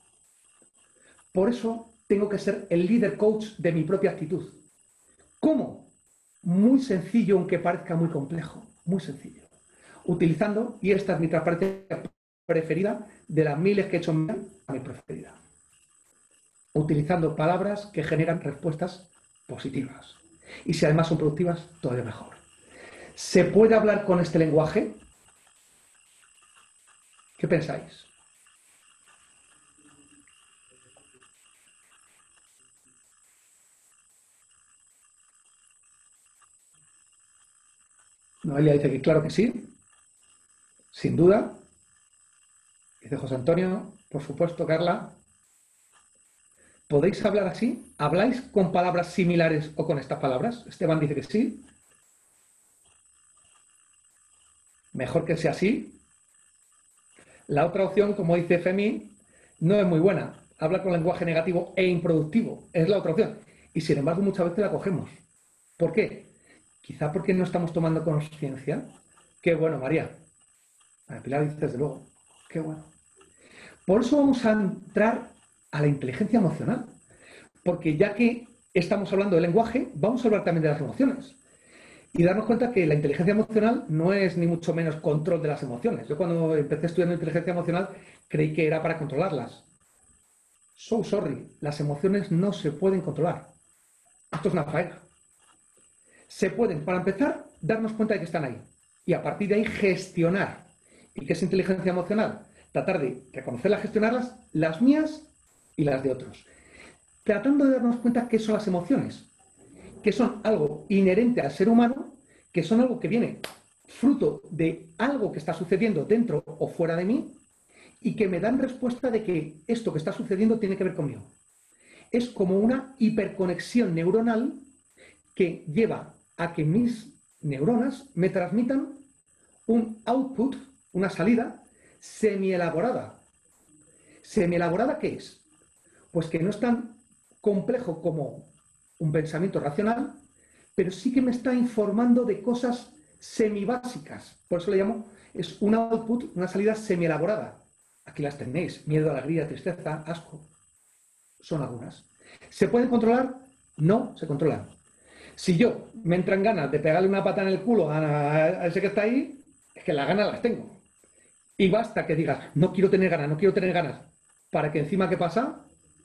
Por eso tengo que ser el líder coach de mi propia actitud. ¿Cómo? Muy sencillo, aunque parezca muy complejo. Muy sencillo. Utilizando, y esta es mi transparencia preferida, de las miles que he hecho a mi preferida. Utilizando palabras que generan respuestas positivas. Y si además son productivas, todavía mejor. ¿Se puede hablar con este lenguaje? ¿Qué pensáis? Noelia dice que claro que sí, sin duda. Dice José Antonio, por supuesto, Carla. ¿Podéis hablar así? ¿Habláis con palabras similares o con estas palabras? Esteban dice que sí. Mejor que sea así. La otra opción, como dice Femi, no es muy buena. Habla con lenguaje negativo e improductivo. Es la otra opción. Y sin embargo, muchas veces la cogemos. ¿Por qué? Quizá porque no estamos tomando conciencia. Qué bueno, María. A Pilar dice desde luego. Qué bueno. Por eso vamos a entrar a la inteligencia emocional. Porque ya que estamos hablando del lenguaje, vamos a hablar también de las emociones. Y darnos cuenta que la inteligencia emocional no es ni mucho menos control de las emociones. Yo cuando empecé estudiando inteligencia emocional creí que era para controlarlas. So sorry, las emociones no se pueden controlar. Esto es una faena. Se pueden, para empezar, darnos cuenta de que están ahí. Y a partir de ahí gestionar. ¿Y qué es inteligencia emocional? Tratar de reconocerlas, gestionarlas, las mías y las de otros. Tratando de darnos cuenta qué son las emociones, que son algo inherente al ser humano, que son algo que viene fruto de algo que está sucediendo dentro o fuera de mí y que me dan respuesta de que esto que está sucediendo tiene que ver conmigo. Es como una hiperconexión neuronal que lleva a que mis neuronas me transmitan un output, una salida semi-elaborada. ¿Semi-elaborada qué es? Pues que no es tan complejo como un pensamiento racional, pero sí que me está informando de cosas semibásicas. Por eso le llamo, es un output, una salida semi-elaborada. Aquí las tenéis, miedo, alegría, tristeza, asco. Son algunas. ¿Se pueden controlar? No, se controlan. Si yo me entran ganas de pegarle una pata en el culo a ese que está ahí, es que las ganas las tengo. Y basta que digas, no quiero tener ganas, no quiero tener ganas, para que encima, ¿qué pasa?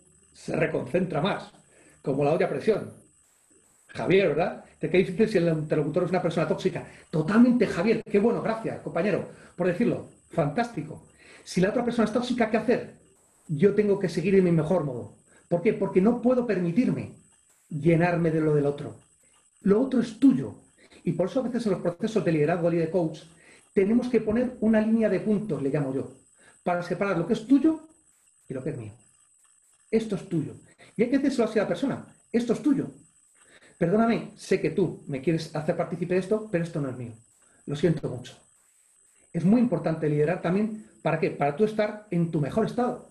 Se reconcentra más, como la olla a presión. Javier, ¿verdad? ¿Qué dices si el interlocutor es una persona tóxica? Totalmente, Javier. Qué bueno, gracias, compañero, por decirlo. Fantástico. Si la otra persona es tóxica, ¿qué hacer? Yo tengo que seguir en mi mejor modo. ¿Por qué? Porque no puedo permitirme llenarme de lo del otro. Lo otro es tuyo. Y por eso a veces en los procesos de liderazgo y de coach tenemos que poner una línea de puntos, le llamo yo, para separar lo que es tuyo y lo que es mío. Esto es tuyo. Y hay que decírselo así a la persona. Esto es tuyo. Perdóname, sé que tú me quieres hacer partícipe de esto, pero esto no es mío. Lo siento mucho. Es muy importante liderar también, ¿para qué? Para tú estar en tu mejor estado.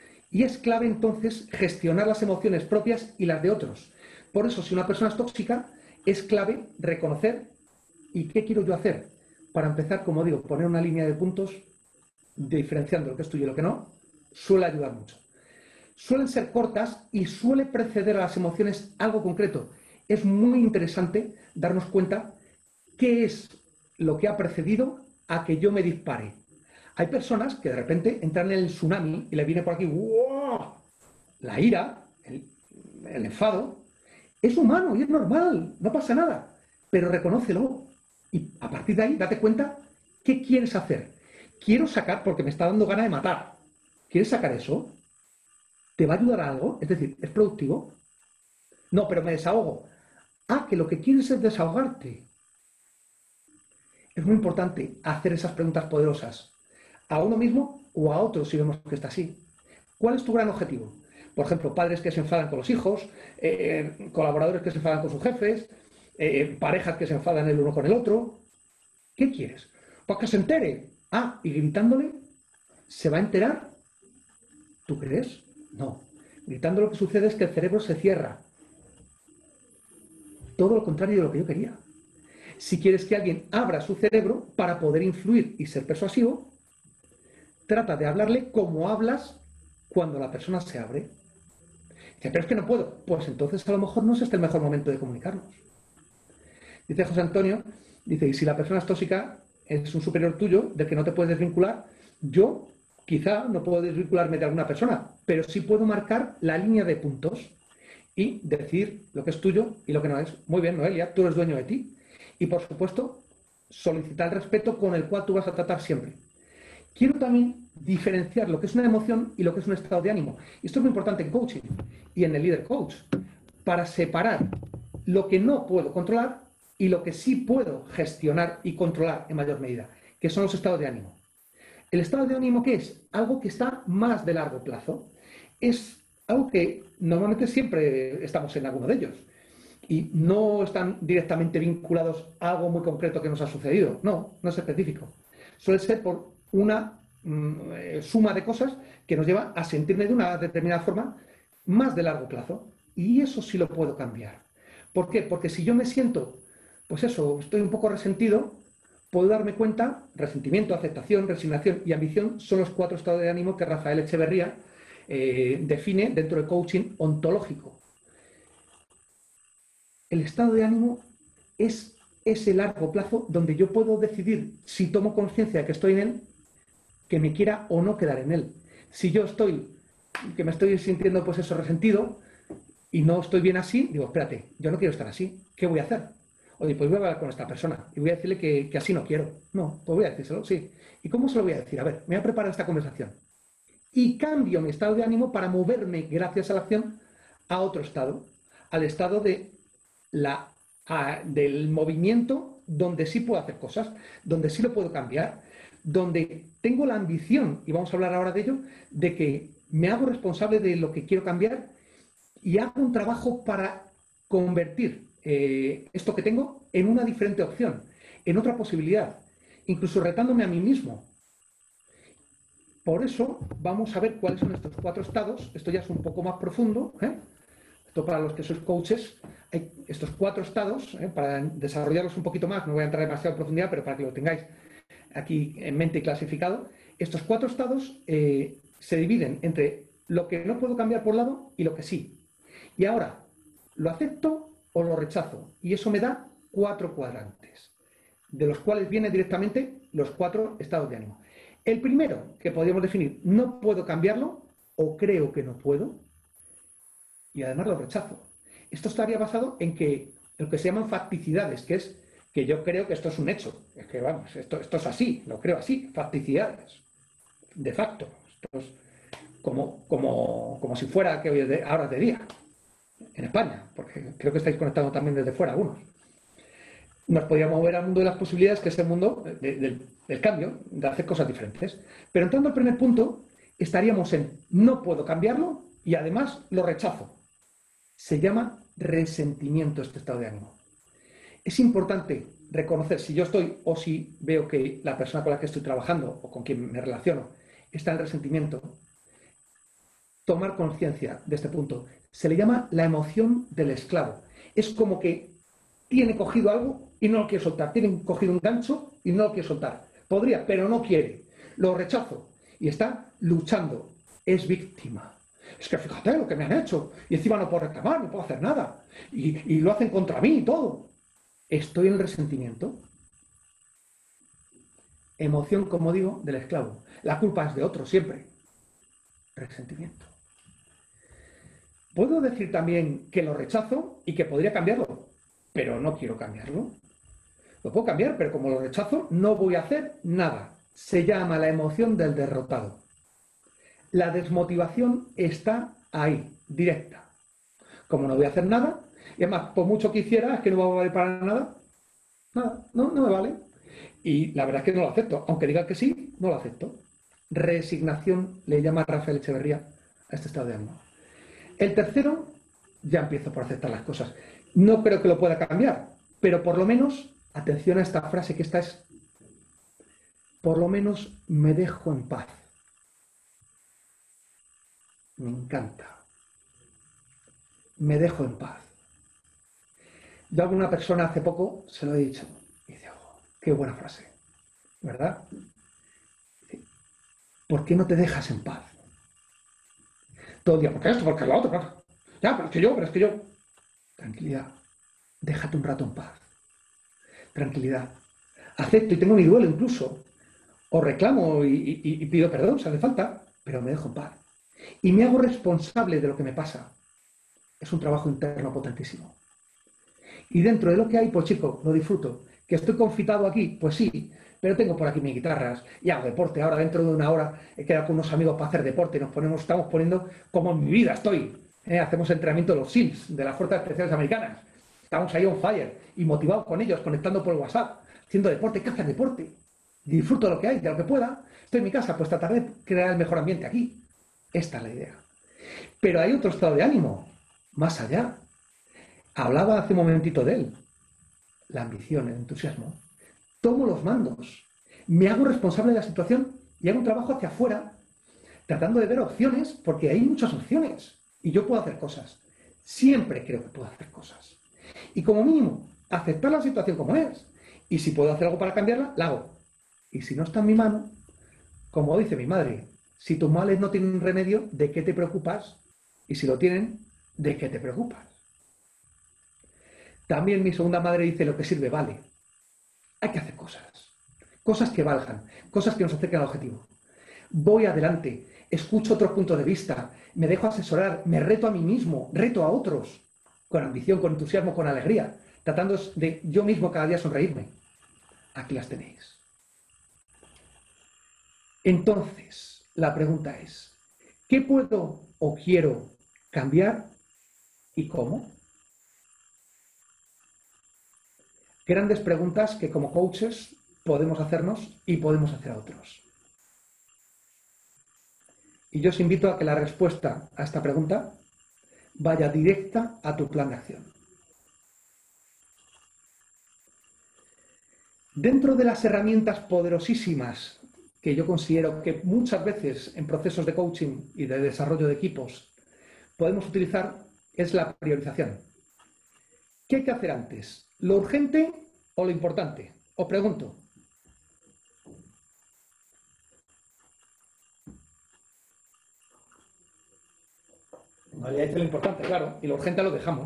Y es clave entonces gestionar las emociones propias y las de otros. Por eso, si una persona es tóxica, es clave reconocer y qué quiero yo hacer. Para empezar, como digo, poner una línea de puntos diferenciando lo que es tuyo y lo que no, suele ayudar mucho. Suelen ser cortas y suele preceder a las emociones algo concreto. Es muy interesante darnos cuenta qué es lo que ha precedido a que yo me dispare. Hay personas que de repente entran en el tsunami y le viene por aquí ¡wow! La ira, el enfado. Es humano y es normal, no pasa nada, pero reconócelo y a partir de ahí date cuenta qué quieres hacer. Quiero sacar, porque me está dando ganas de matar. ¿Quieres sacar eso? ¿Te va a ayudar a algo? Es decir, ¿es productivo? No, pero me desahogo. Ah, que lo que quieres es desahogarte. Es muy importante hacer esas preguntas poderosas a uno mismo o a otro si vemos que está así. ¿Cuál es tu gran objetivo? Por ejemplo, padres que se enfadan con los hijos, colaboradores que se enfadan con sus jefes, parejas que se enfadan el uno con el otro. ¿Qué quieres? Pues que se entere. Ah, y gritándole, ¿se va a enterar? ¿Tú crees? No. Gritando lo que sucede es que el cerebro se cierra. Todo lo contrario de lo que yo quería. Si quieres que alguien abra su cerebro para poder influir y ser persuasivo, trata de hablarle como hablas cuando la persona se abre. Dice, pero es que no puedo. Pues entonces a lo mejor no es este el mejor momento de comunicarnos. Dice José Antonio, dice, y si la persona es tóxica, es un superior tuyo, del que no te puedes desvincular, yo quizá no puedo desvincularme de alguna persona, pero sí puedo marcar la línea de puntos y decir lo que es tuyo y lo que no es. Muy bien, Noelia, tú eres dueño de ti. Y por supuesto, solicitar el respeto con el cual tú vas a tratar siempre. Quiero también diferenciar lo que es una emoción y lo que es un estado de ánimo. Y esto es muy importante en coaching y en el líder coach, para separar lo que no puedo controlar y lo que sí puedo gestionar y controlar en mayor medida, que son los estados de ánimo. ¿El estado de ánimo qué es? Algo que está más de largo plazo. Es algo que normalmente siempre estamos en alguno de ellos y no están directamente vinculados a algo muy concreto que nos ha sucedido. No, no es específico. suele ser por una suma de cosas que nos lleva a sentirme de una determinada forma más de largo plazo. Y eso sí lo puedo cambiar. ¿Por qué? Porque si yo me siento, pues eso, estoy un poco resentido, puedo darme cuenta, resentimiento, aceptación, resignación y ambición son los 4 estados de ánimo que Rafael Echeverría define dentro del coaching ontológico. El estado de ánimo es ese largo plazo donde yo puedo decidir, si tomo conciencia de que estoy en él, que me quiera o no quedar en él. Si yo que me estoy sintiendo pues eso, resentido, y no estoy bien así, digo, espérate, yo no quiero estar así, ¿qué voy a hacer? Oye, pues voy a hablar con esta persona y voy a decirle que así no quiero. No, pues voy a decírselo, sí. ¿Y cómo se lo voy a decir? A ver, me voy a preparar esta conversación. Y cambio mi estado de ánimo para moverme, gracias a la acción, a otro estado, al estado del movimiento donde sí puedo hacer cosas, donde sí lo puedo cambiar, donde tengo la ambición, y vamos a hablar ahora de ello, de que me hago responsable de lo que quiero cambiar y hago un trabajo para convertir esto que tengo en una diferente opción, en otra posibilidad, incluso retándome a mí mismo. Por eso vamos a ver cuáles son estos 4 estados. Esto ya es un poco más profundo, ¿eh? Esto para los que sois coaches, hay estos 4 estados, para desarrollarlos un poquito más, no voy a entrar demasiado en profundidad, pero para que lo tengáis aquí en mente y clasificado, estos 4 estados se dividen entre lo que no puedo cambiar por un lado y lo que sí. Y ahora, ¿lo acepto o lo rechazo? Y eso me da 4 cuadrantes, de los cuales vienen directamente los 4 estados de ánimo. El primero, que podríamos definir, no puedo cambiarlo o creo que no puedo, y además lo rechazo. Esto estaría basado en lo que se llaman facticidades, que es que yo creo que esto es un hecho. Es que vamos, esto es así, lo creo así, facticidades. De facto. Esto es como si fuera que hoy ahora es de día. En España, porque creo que estáis conectando también desde fuera algunos. Nos podríamos mover al mundo de las posibilidades, que es el mundo del cambio, de hacer cosas diferentes. Pero entrando al primer punto, estaríamos en no puedo cambiarlo y además lo rechazo. Se llama resentimiento este estado de ánimo. Es importante reconocer si yo estoy o si veo que la persona con la que estoy trabajando o con quien me relaciono está en resentimiento, tomar conciencia de este punto. Se le llama la emoción del esclavo. Es como que tiene cogido algo y no lo quiere soltar. Tiene cogido un gancho y no lo quiere soltar. Podría, pero no quiere. Lo rechazo y está luchando. Es víctima. Es que fíjate lo que me han hecho. Y encima no puedo reclamar, no puedo hacer nada. Y lo hacen contra mí y todo. Estoy en resentimiento. Emoción, como digo, del esclavo. La culpa es de otro siempre. Resentimiento. Puedo decir también que lo rechazo y que podría cambiarlo, pero no quiero cambiarlo. Lo puedo cambiar, pero como lo rechazo, no voy a hacer nada. Se llama la emoción del derrotado. La desmotivación está ahí, directa. Como no voy a hacer nada, y además, por mucho que hiciera, es que no va a valer para nada. Nada, no me vale. Y la verdad es que no lo acepto. Aunque diga que sí, no lo acepto. Resignación le llama Rafael Echeverría a este estado de ánimo. El tercero, ya empiezo por aceptar las cosas. No creo que lo pueda cambiar, pero por lo menos, atención a esta frase, que esta es, por lo menos me dejo en paz. Me encanta. Me dejo en paz. Yo a alguna persona hace poco se lo he dicho y dice, oh, qué buena frase, ¿verdad? ¿Por qué no te dejas en paz? Todo el día, porque esto, porque lo otro, claro. Ya, pero es que yo. Tranquilidad. Déjate un rato en paz. Tranquilidad. Acepto y tengo mi duelo incluso. O reclamo y pido perdón si hace falta, pero me dejo en paz. Y me hago responsable de lo que me pasa. Es un trabajo interno potentísimo. Y dentro de lo que hay, pues chico, lo disfruto. Que estoy confitado aquí, pues sí, pero tengo por aquí mis guitarras y hago deporte. Ahora, dentro de una hora, he quedado con unos amigos para hacer deporte y estamos poniendo como en mi vida estoy. Hacemos entrenamiento de los SEALs, de las Fuerzas Especiales Americanas. Estamos ahí on fire y motivados con ellos, conectando por WhatsApp, haciendo deporte. ¿Qué hacer deporte? Disfruto de lo que hay, de lo que pueda. Estoy en mi casa, pues trataré de crear el mejor ambiente aquí. Esta es la idea. Pero hay otro estado de ánimo, más allá. Hablaba hace un momentito de él. La ambición, el entusiasmo. Tomo los mandos. Me hago responsable de la situación y hago un trabajo hacia afuera, tratando de ver opciones, porque hay muchas opciones y yo puedo hacer cosas. Siempre creo que puedo hacer cosas. Y como mínimo, aceptar la situación como es. Y si puedo hacer algo para cambiarla, la hago. Y si no está en mi mano, como dice mi madre, si tus males no tienen remedio, ¿de qué te preocupas? Y si lo tienen, ¿de qué te preocupas? También mi segunda madre dice, lo que sirve vale. Hay que hacer cosas. Cosas que valgan, cosas que nos acerquen al objetivo. Voy adelante, escucho otros puntos de vista, me dejo asesorar, me reto a mí mismo, reto a otros, con ambición, con entusiasmo, con alegría, tratando de yo mismo cada día sonreírme. Aquí las tenéis. Entonces, la pregunta es, ¿qué puedo o quiero cambiar y cómo? Grandes preguntas que como coaches podemos hacernos y podemos hacer a otros. Y yo os invito a que la respuesta a esta pregunta vaya directa a tu plan de acción. Dentro de las herramientas poderosísimas que yo considero que muchas veces en procesos de coaching y de desarrollo de equipos podemos utilizar es la priorización. ¿Qué hay que hacer antes? ¿Lo urgente o lo importante? Os pregunto. María dice lo importante, claro, y lo urgente lo dejamos.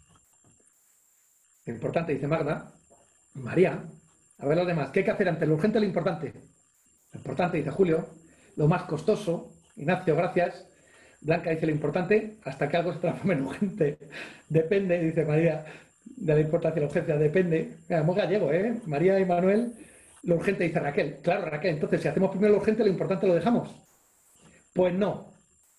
Lo importante, dice Magda. María, a ver los demás, ¿qué hay que hacer antes? ¿Lo urgente o lo importante? Lo importante, dice Julio. Lo más costoso, Ignacio, gracias. Blanca dice lo importante, hasta que algo se transforme en urgente. Depende, dice María, de la importancia y la urgencia, depende. Mira, muy gallego, ¿eh? María y Manuel, lo urgente, dice Raquel. Claro, Raquel, entonces si hacemos primero lo urgente, lo importante lo dejamos. Pues no.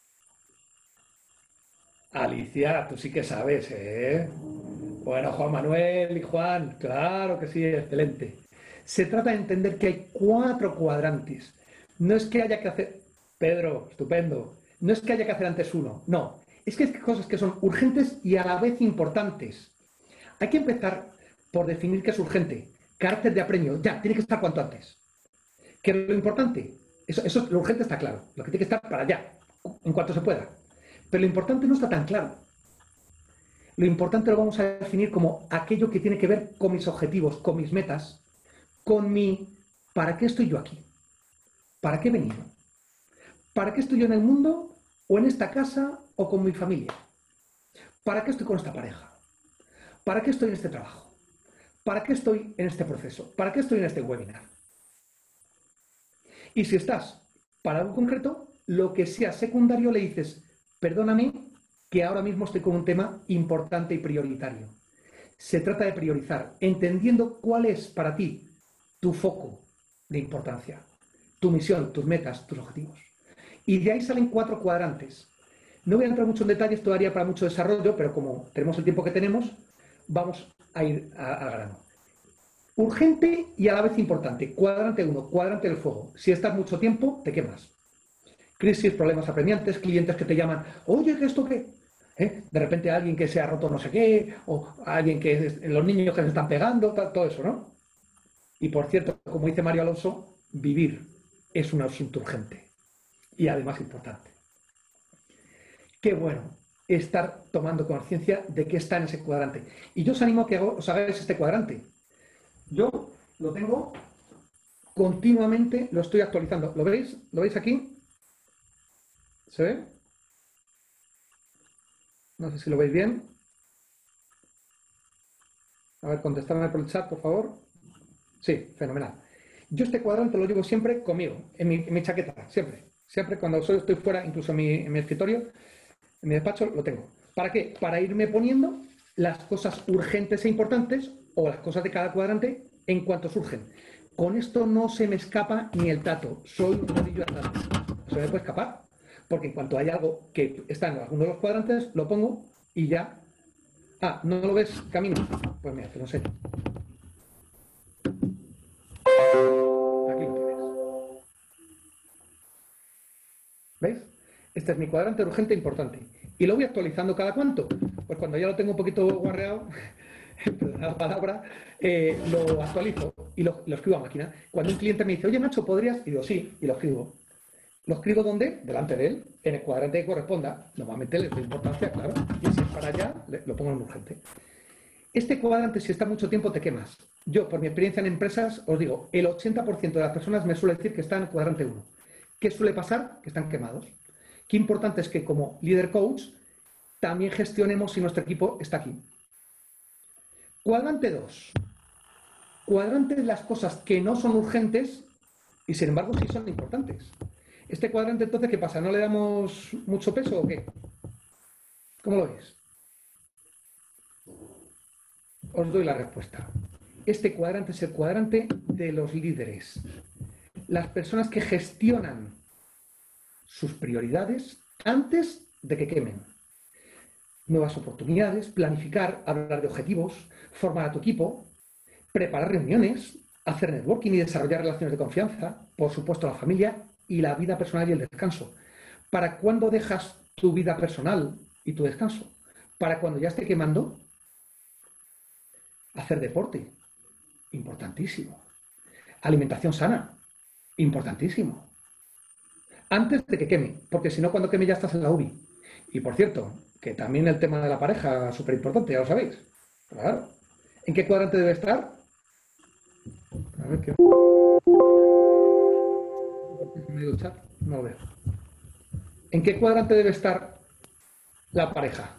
Alicia, tú sí que sabes, ¿eh? Bueno, Juan Manuel y Juan, claro que sí, excelente. Se trata de entender que hay 4 cuadrantes. No es que haya que hacer... Pedro, estupendo. No es que haya que hacer antes uno, no. Es que hay cosas que son urgentes y a la vez importantes. Hay que empezar por definir qué es urgente. Carácter de apremio, ya, tiene que estar cuanto antes. ¿Qué es lo importante? Eso, lo urgente está claro. Lo que tiene que estar para allá, en cuanto se pueda. Pero lo importante no está tan claro. Lo importante lo vamos a definir como aquello que tiene que ver con mis objetivos, con mis metas, con mi ¿para qué estoy yo aquí? ¿Para qué he venido? ¿Para qué estoy yo en el mundo o en esta casa o con mi familia? ¿Para qué estoy con esta pareja? ¿Para qué estoy en este trabajo? ¿Para qué estoy en este proceso? ¿Para qué estoy en este webinar? Y si estás para algo concreto, lo que sea secundario le dices, perdóname que ahora mismo estoy con un tema importante y prioritario. Se trata de priorizar, entendiendo cuál es para ti tu foco de importancia, tu misión, tus metas, tus objetivos. Y de ahí salen 4 cuadrantes. No voy a entrar mucho en detalle, esto daría para mucho desarrollo, pero como tenemos el tiempo que tenemos, vamos a ir al grano. Urgente y a la vez importante. Cuadrante 1, cuadrante del fuego. Si estás mucho tiempo, te quemas. Crisis, problemas apremiantes, clientes que te llaman, oye, ¿esto qué? De repente alguien que se ha roto no sé qué, o alguien que los niños que se están pegando, todo eso, ¿no? Y por cierto, como dice Mario Alonso, vivir es un asunto urgente y además importante. Qué bueno estar tomando conciencia de qué está en ese cuadrante. Y yo os animo a que os hagáis este cuadrante. Yo lo tengo continuamente, lo estoy actualizando. ¿Lo veis? ¿Lo veis aquí? ¿Se ve? No sé si lo veis bien. A ver, contestadme por el chat, por favor. Sí, fenomenal. Yo este cuadrante lo llevo siempre conmigo, en mi chaqueta, siempre. Siempre cuando estoy fuera, incluso en mi escritorio, en mi despacho, lo tengo. ¿Para qué? Para irme poniendo las cosas urgentes e importantes o las cosas de cada cuadrante en cuanto surgen. Con esto no se me escapa ni el tato. Soy un rodillo andante. No se me puede escapar. Porque en cuanto hay algo que está en alguno de los cuadrantes, lo pongo y ya. Ah, ¿no lo ves, Camino? Pues mira, te lo enseño. Aquí lo tienes. ¿Veis? Este es mi cuadrante urgente e importante. ¿Y lo voy actualizando cada cuánto? Pues cuando ya lo tengo un poquito guarreado, perdona la palabra, lo actualizo. y lo escribo a máquina. Cuando un cliente me dice, oye, Nacho, ¿podrías? Y digo, sí, y lo escribo. ¿Lo escribo dónde? Delante de él, en el cuadrante que corresponda. Normalmente le doy importancia, claro, y si es para allá, lo pongo en urgente. Este cuadrante, si está mucho tiempo, te quemas. Yo, por mi experiencia en empresas, os digo, el 80% de las personas me suele decir que están en el cuadrante 1. ¿Qué suele pasar? Que están quemados. Qué importante es que como líder coach también gestionemos si nuestro equipo está aquí. Cuadrante 2. Cuadrante de las cosas que no son urgentes y sin embargo sí son importantes. Este cuadrante entonces, ¿qué pasa? ¿No le damos mucho peso o qué? ¿Cómo lo veis? Os doy la respuesta. Este cuadrante es el cuadrante de los líderes. Las personas que gestionan sus prioridades antes de que quemen. Nuevas oportunidades, planificar, hablar de objetivos, formar a tu equipo, preparar reuniones, hacer networking y desarrollar relaciones de confianza, por supuesto la familia y la vida personal y el descanso. ¿Para cuándo dejas tu vida personal y tu descanso? Para cuando ya esté quemando. Hacer deporte, importantísimo. Alimentación sana, importantísimo. Antes de que queme, porque si no, cuando queme ya estás en la UBI. Y por cierto, que también el tema de la pareja, súper importante, ya lo sabéis. Claro. ¿En qué cuadrante debe estar? A ver qué. No lo veo. ¿En qué cuadrante debe estar la pareja?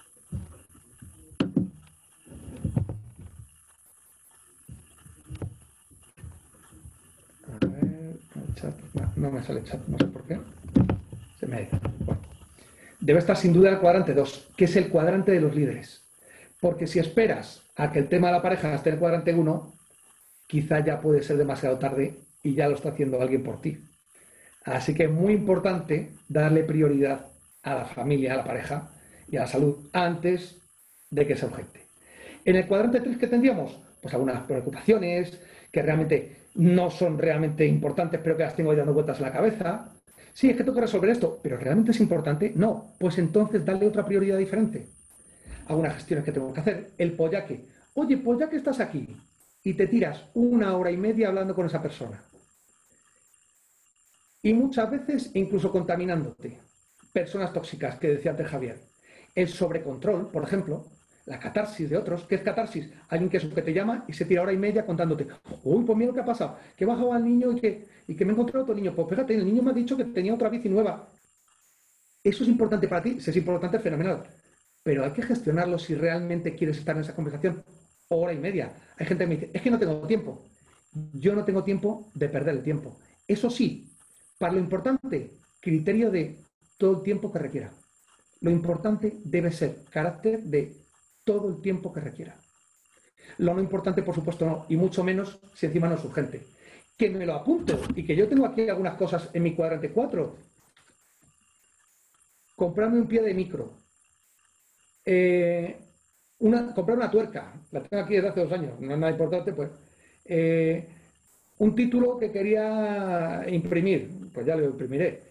A ver, el chat. No me sale el chat, no sé por qué. Se me ha ido. Bueno. Debe estar sin duda el cuadrante 2, que es el cuadrante de los líderes. Porque si esperas a que el tema de la pareja esté en el cuadrante 1, quizá ya puede ser demasiado tarde y ya lo está haciendo alguien por ti. Así que es muy importante darle prioridad a la familia, a la pareja y a la salud antes de que sea urgente. En el cuadrante 3, ¿qué tendríamos? Pues algunas preocupaciones que realmente no son realmente importantes, pero que las tengo dando vueltas en la cabeza. Sí, es que tengo que resolver esto, pero ¿realmente es importante? No. Pues entonces dale otra prioridad diferente. Algunas gestiones que tengo que hacer. El pollaque. Oye, pues ya que estás aquí y te tiras 1 hora y media hablando con esa persona. Y muchas veces incluso contaminándote. Personas tóxicas, que decía antes Javier. El sobrecontrol, por ejemplo, la catarsis de otros. ¿Qué es catarsis? Alguien que te llama y se tira 1 hora y media contándote. Uy, pues mira lo que ha pasado. Que he bajado al niño y que me he encontrado otro niño. Pues fíjate, el niño me ha dicho que tenía otra bici nueva. Eso es importante para ti. Si es importante, fenomenal. Pero hay que gestionarlo si realmente quieres estar en esa conversación 1 hora y media. Hay gente que me dice, es que no tengo tiempo. Yo no tengo tiempo de perder el tiempo. Eso sí, para lo importante, criterio de todo el tiempo que requiera. Lo importante debe ser carácter de todo el tiempo que requiera. Lo no importante, por supuesto, no, y mucho menos si encima no es urgente. Que me lo apunto y que yo tengo aquí algunas cosas en mi cuadrante 4. Comprarme un pie de micro. Comprar una tuerca. La tengo aquí desde hace 2 años, no es nada importante, pues. Un título que quería imprimir, pues ya lo imprimiré.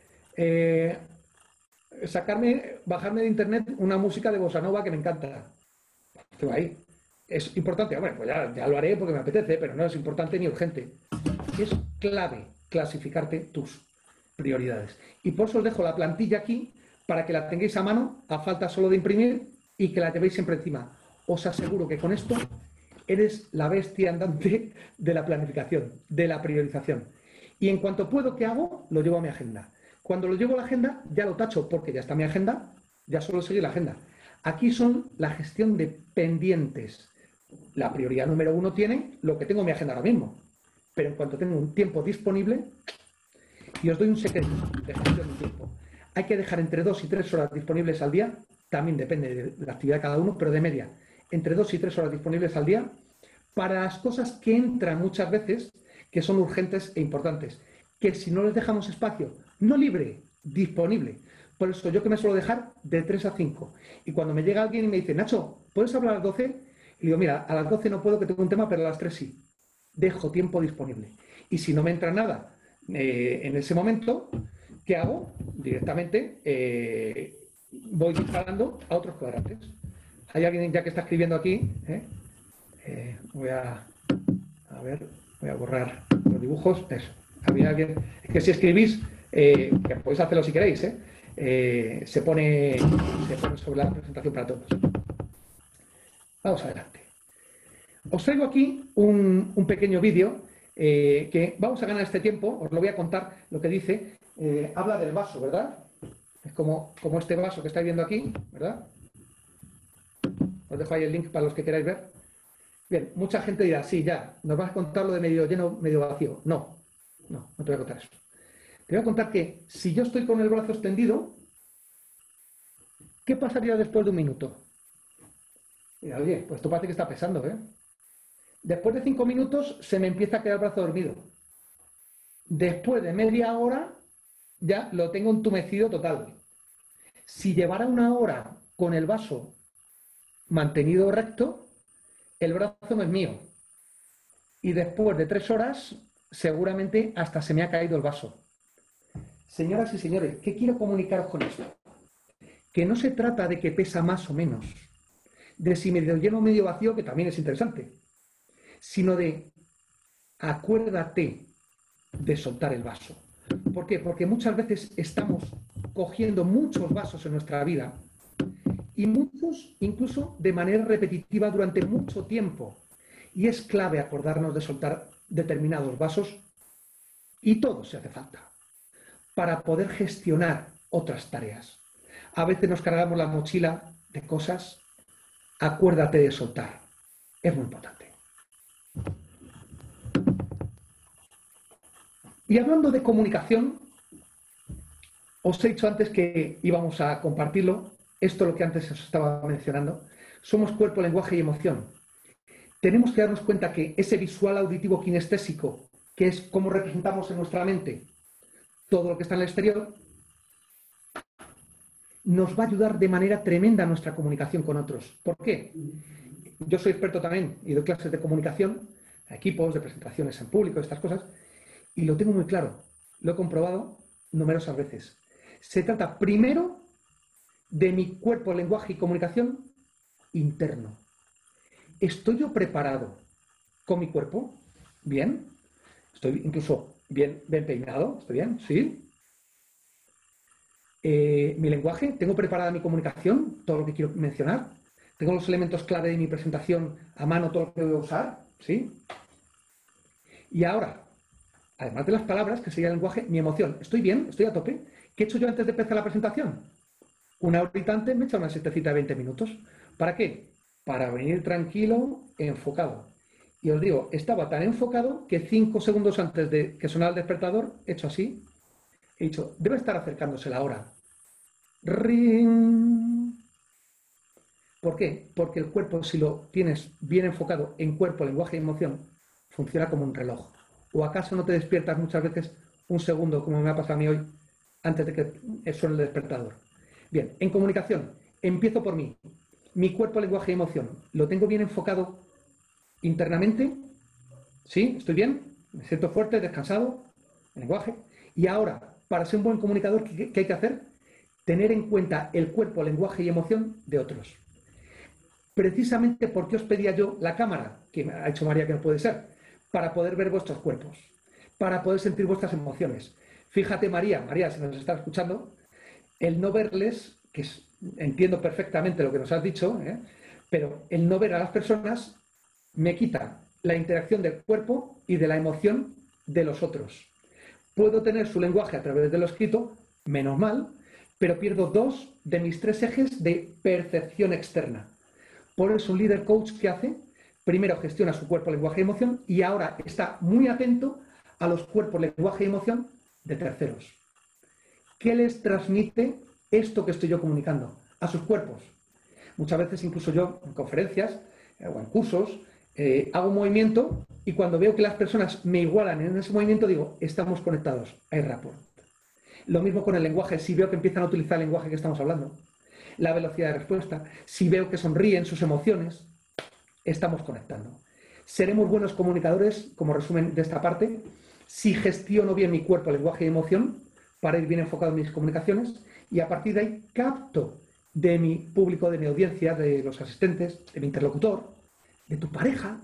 Bajarme de internet una música de bossa nova que me encanta. Estoy ahí. Es importante, bueno, pues ya lo haré porque me apetece, pero no es importante ni urgente. Es clave clasificarte tus prioridades. Y por eso os dejo la plantilla aquí para que la tengáis a mano, a falta solo de imprimir y que la llevéis siempre encima. Os aseguro que con esto eres la bestia andante de la planificación, de la priorización. Y en cuanto puedo, ¿qué hago? Lo llevo a mi agenda. Cuando lo llevo a la agenda, ya lo tacho porque ya está mi agenda, ya solo seguir la agenda. Aquí son la gestión de pendientes. La prioridad número 1 tiene lo que tengo en mi agenda ahora mismo. Pero en cuanto tengo un tiempo disponible, y os doy un secreto de gestión del tiempo, hay que dejar entre 2 y 3 horas disponibles al día, también depende de la actividad de cada uno, pero de media, entre 2 y 3 horas disponibles al día para las cosas que entran muchas veces, que son urgentes e importantes, que si no les dejamos espacio, no libre, disponible. Por eso yo que me suelo dejar de 3 a 5. Y cuando me llega alguien y me dice, Nacho, ¿puedes hablar a las 12? Y digo, mira, a las 12 no puedo que tengo un tema, pero a las 3 sí. Dejo tiempo disponible. Y si no me entra nada en ese momento, ¿qué hago? Directamente voy disparando a otros cuadrantes. Hay alguien ya que está escribiendo aquí. Voy a ver. Voy a borrar los dibujos. Eso. Había alguien... Es que si escribís, que podéis hacerlo si queréis, se pone sobre la presentación para todos. Vamos adelante. Os traigo aquí un pequeño vídeo que vamos a ganar este tiempo. Os lo voy a contar lo que dice. Habla del vaso, ¿verdad? Es como este vaso que estáis viendo aquí, ¿verdad? Os dejo ahí el link para los que queráis ver. Bien, mucha gente dirá, sí, ya, nos vas a contar lo de medio lleno, medio vacío. No te voy a contar eso. Te voy a contar que si yo estoy con el brazo extendido, ¿qué pasaría después de un minuto? Mira, oye, pues esto parece que está pesando, ¿eh? Después de 5 minutos se me empieza a quedar el brazo dormido. Después de media hora ya lo tengo entumecido total. Si llevara 1 hora con el vaso mantenido recto, el brazo no es mío. Y después de 3 horas, seguramente hasta se me ha caído el vaso. Señoras y señores, ¿qué quiero comunicaros con esto? Que no se trata de que pesa más o menos, de si medio lleno o medio vacío, que también es interesante, sino de acuérdate de soltar el vaso. ¿Por qué? Porque muchas veces estamos cogiendo muchos vasos en nuestra vida y muchos incluso de manera repetitiva durante mucho tiempo. Y es clave acordarnos de soltar determinados vasos y todo si hace falta para poder gestionar otras tareas. A veces nos cargamos la mochila de cosas. Acuérdate de soltar. Es muy importante. Y hablando de comunicación, os he dicho antes que íbamos a compartirlo. Esto es lo que antes os estaba mencionando. Somos cuerpo, lenguaje y emoción. Tenemos que darnos cuenta que ese visual, auditivo, kinestésico, que es cómo representamos en nuestra mente todo lo que está en el exterior, nos va a ayudar de manera tremenda a nuestra comunicación con otros. ¿Por qué? Yo soy experto también y doy clases de comunicación a equipos, de presentaciones en público, estas cosas, y lo tengo muy claro. Lo he comprobado numerosas veces. Se trata primero de mi cuerpo, lenguaje y comunicación interno. ¿Estoy yo preparado con mi cuerpo? ¿Bien? ¿Estoy incluso bien peinado? ¿Estoy bien? ¿Sí? ¿Mi lenguaje? ¿Tengo preparada mi comunicación? ¿Todo lo que quiero mencionar? ¿Tengo los elementos clave de mi presentación a mano, todo lo que voy a usar? ¿Sí? Y ahora, además de las palabras, que sería el lenguaje, mi emoción. ¿Estoy bien? ¿Estoy a tope? ¿Qué he hecho yo antes de empezar la presentación? 1 horita antes me he echado una siestecita de 20 minutos. ¿Para qué? Para venir tranquilo, enfocado. Y os digo, estaba tan enfocado que 5 segundos antes de que sonara el despertador, he hecho así. He dicho, debe estar acercándose la hora. ¡Ring! ¿Por qué? Porque el cuerpo, si lo tienes bien enfocado en cuerpo, lenguaje y emoción, funciona como un reloj. ¿O acaso no te despiertas muchas veces 1 segundo, como me ha pasado a mí hoy, antes de que suene el despertador? Bien, en comunicación, empiezo por mí. Mi cuerpo, lenguaje y emoción, ¿lo tengo bien enfocado internamente? ¿Sí? ¿Estoy bien? ¿Me siento fuerte, descansado? ¿El lenguaje? Y ahora, para ser un buen comunicador, ¿qué hay que hacer? Tener en cuenta el cuerpo, lenguaje y emoción de otros. Precisamente porque os pedía yo la cámara, que me ha hecho María que no puede ser, para poder ver vuestros cuerpos, para poder sentir vuestras emociones. Fíjate, María, si nos estás escuchando, el no verles, que entiendo perfectamente lo que nos has dicho, pero el no ver a las personas me quita la interacción del cuerpo y de la emoción de los otros. Puedo tener su lenguaje a través de lo escrito, menos mal, pero pierdo 2 de mis 3 ejes de percepción externa. Por eso un líder coach, ¿qué hace? Primero gestiona su cuerpo, lenguaje y emoción y ahora está muy atento a los cuerpos, lenguaje y emoción de terceros. ¿Qué les transmite esto que estoy yo comunicando a sus cuerpos? Muchas veces, incluso yo, en conferencias o en cursos, hago un movimiento y cuando veo que las personas me igualan en ese movimiento, digo, estamos conectados, hay rapport. Lo mismo con el lenguaje, si veo que empiezan a utilizar el lenguaje que estamos hablando. La velocidad de respuesta, si veo que sonríen sus emociones, estamos conectando. Seremos buenos comunicadores, como resumen de esta parte, si gestiono bien mi cuerpo, lenguaje y emoción, para ir bien enfocado en mis comunicaciones, y a partir de ahí capto de mi público, de mi audiencia, de los asistentes, de mi interlocutor, de tu pareja,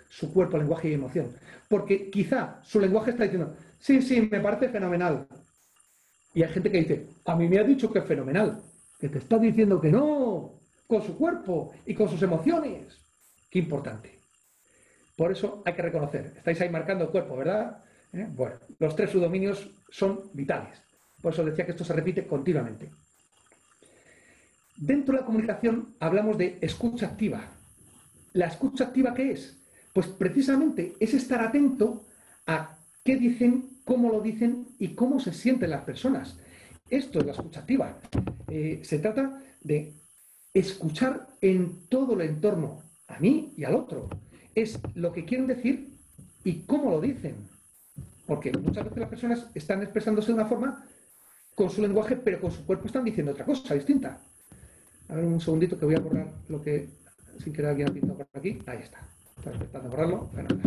su cuerpo, lenguaje y emoción. Porque quizá su lenguaje está diciendo, sí, sí, me parece fenomenal. Y hay gente que dice, a mí me ha dicho que es fenomenal, que te está diciendo que no, con su cuerpo y con sus emociones. Qué importante. Por eso hay que reconocer, estáis ahí marcando el cuerpo, ¿verdad? Bueno, los 3 subdominios son vitales. Por eso decía que esto se repite continuamente. Dentro de la comunicación hablamos de escucha activa. ¿La escucha activa qué es? Pues precisamente es estar atento a qué dicen, cómo lo dicen y cómo se sienten las personas. Esto es la escucha activa. Se trata de escuchar en todo el entorno, a mí y al otro. Es lo que quieren decir y cómo lo dicen. Porque muchas veces las personas están expresándose de una forma con su lenguaje, pero con su cuerpo están diciendo otra cosa distinta. A ver, un segundito que voy a borrar lo que sin querer alguien ha pintado por aquí. Ahí está. Está intentando borrarlo. Fenomenal.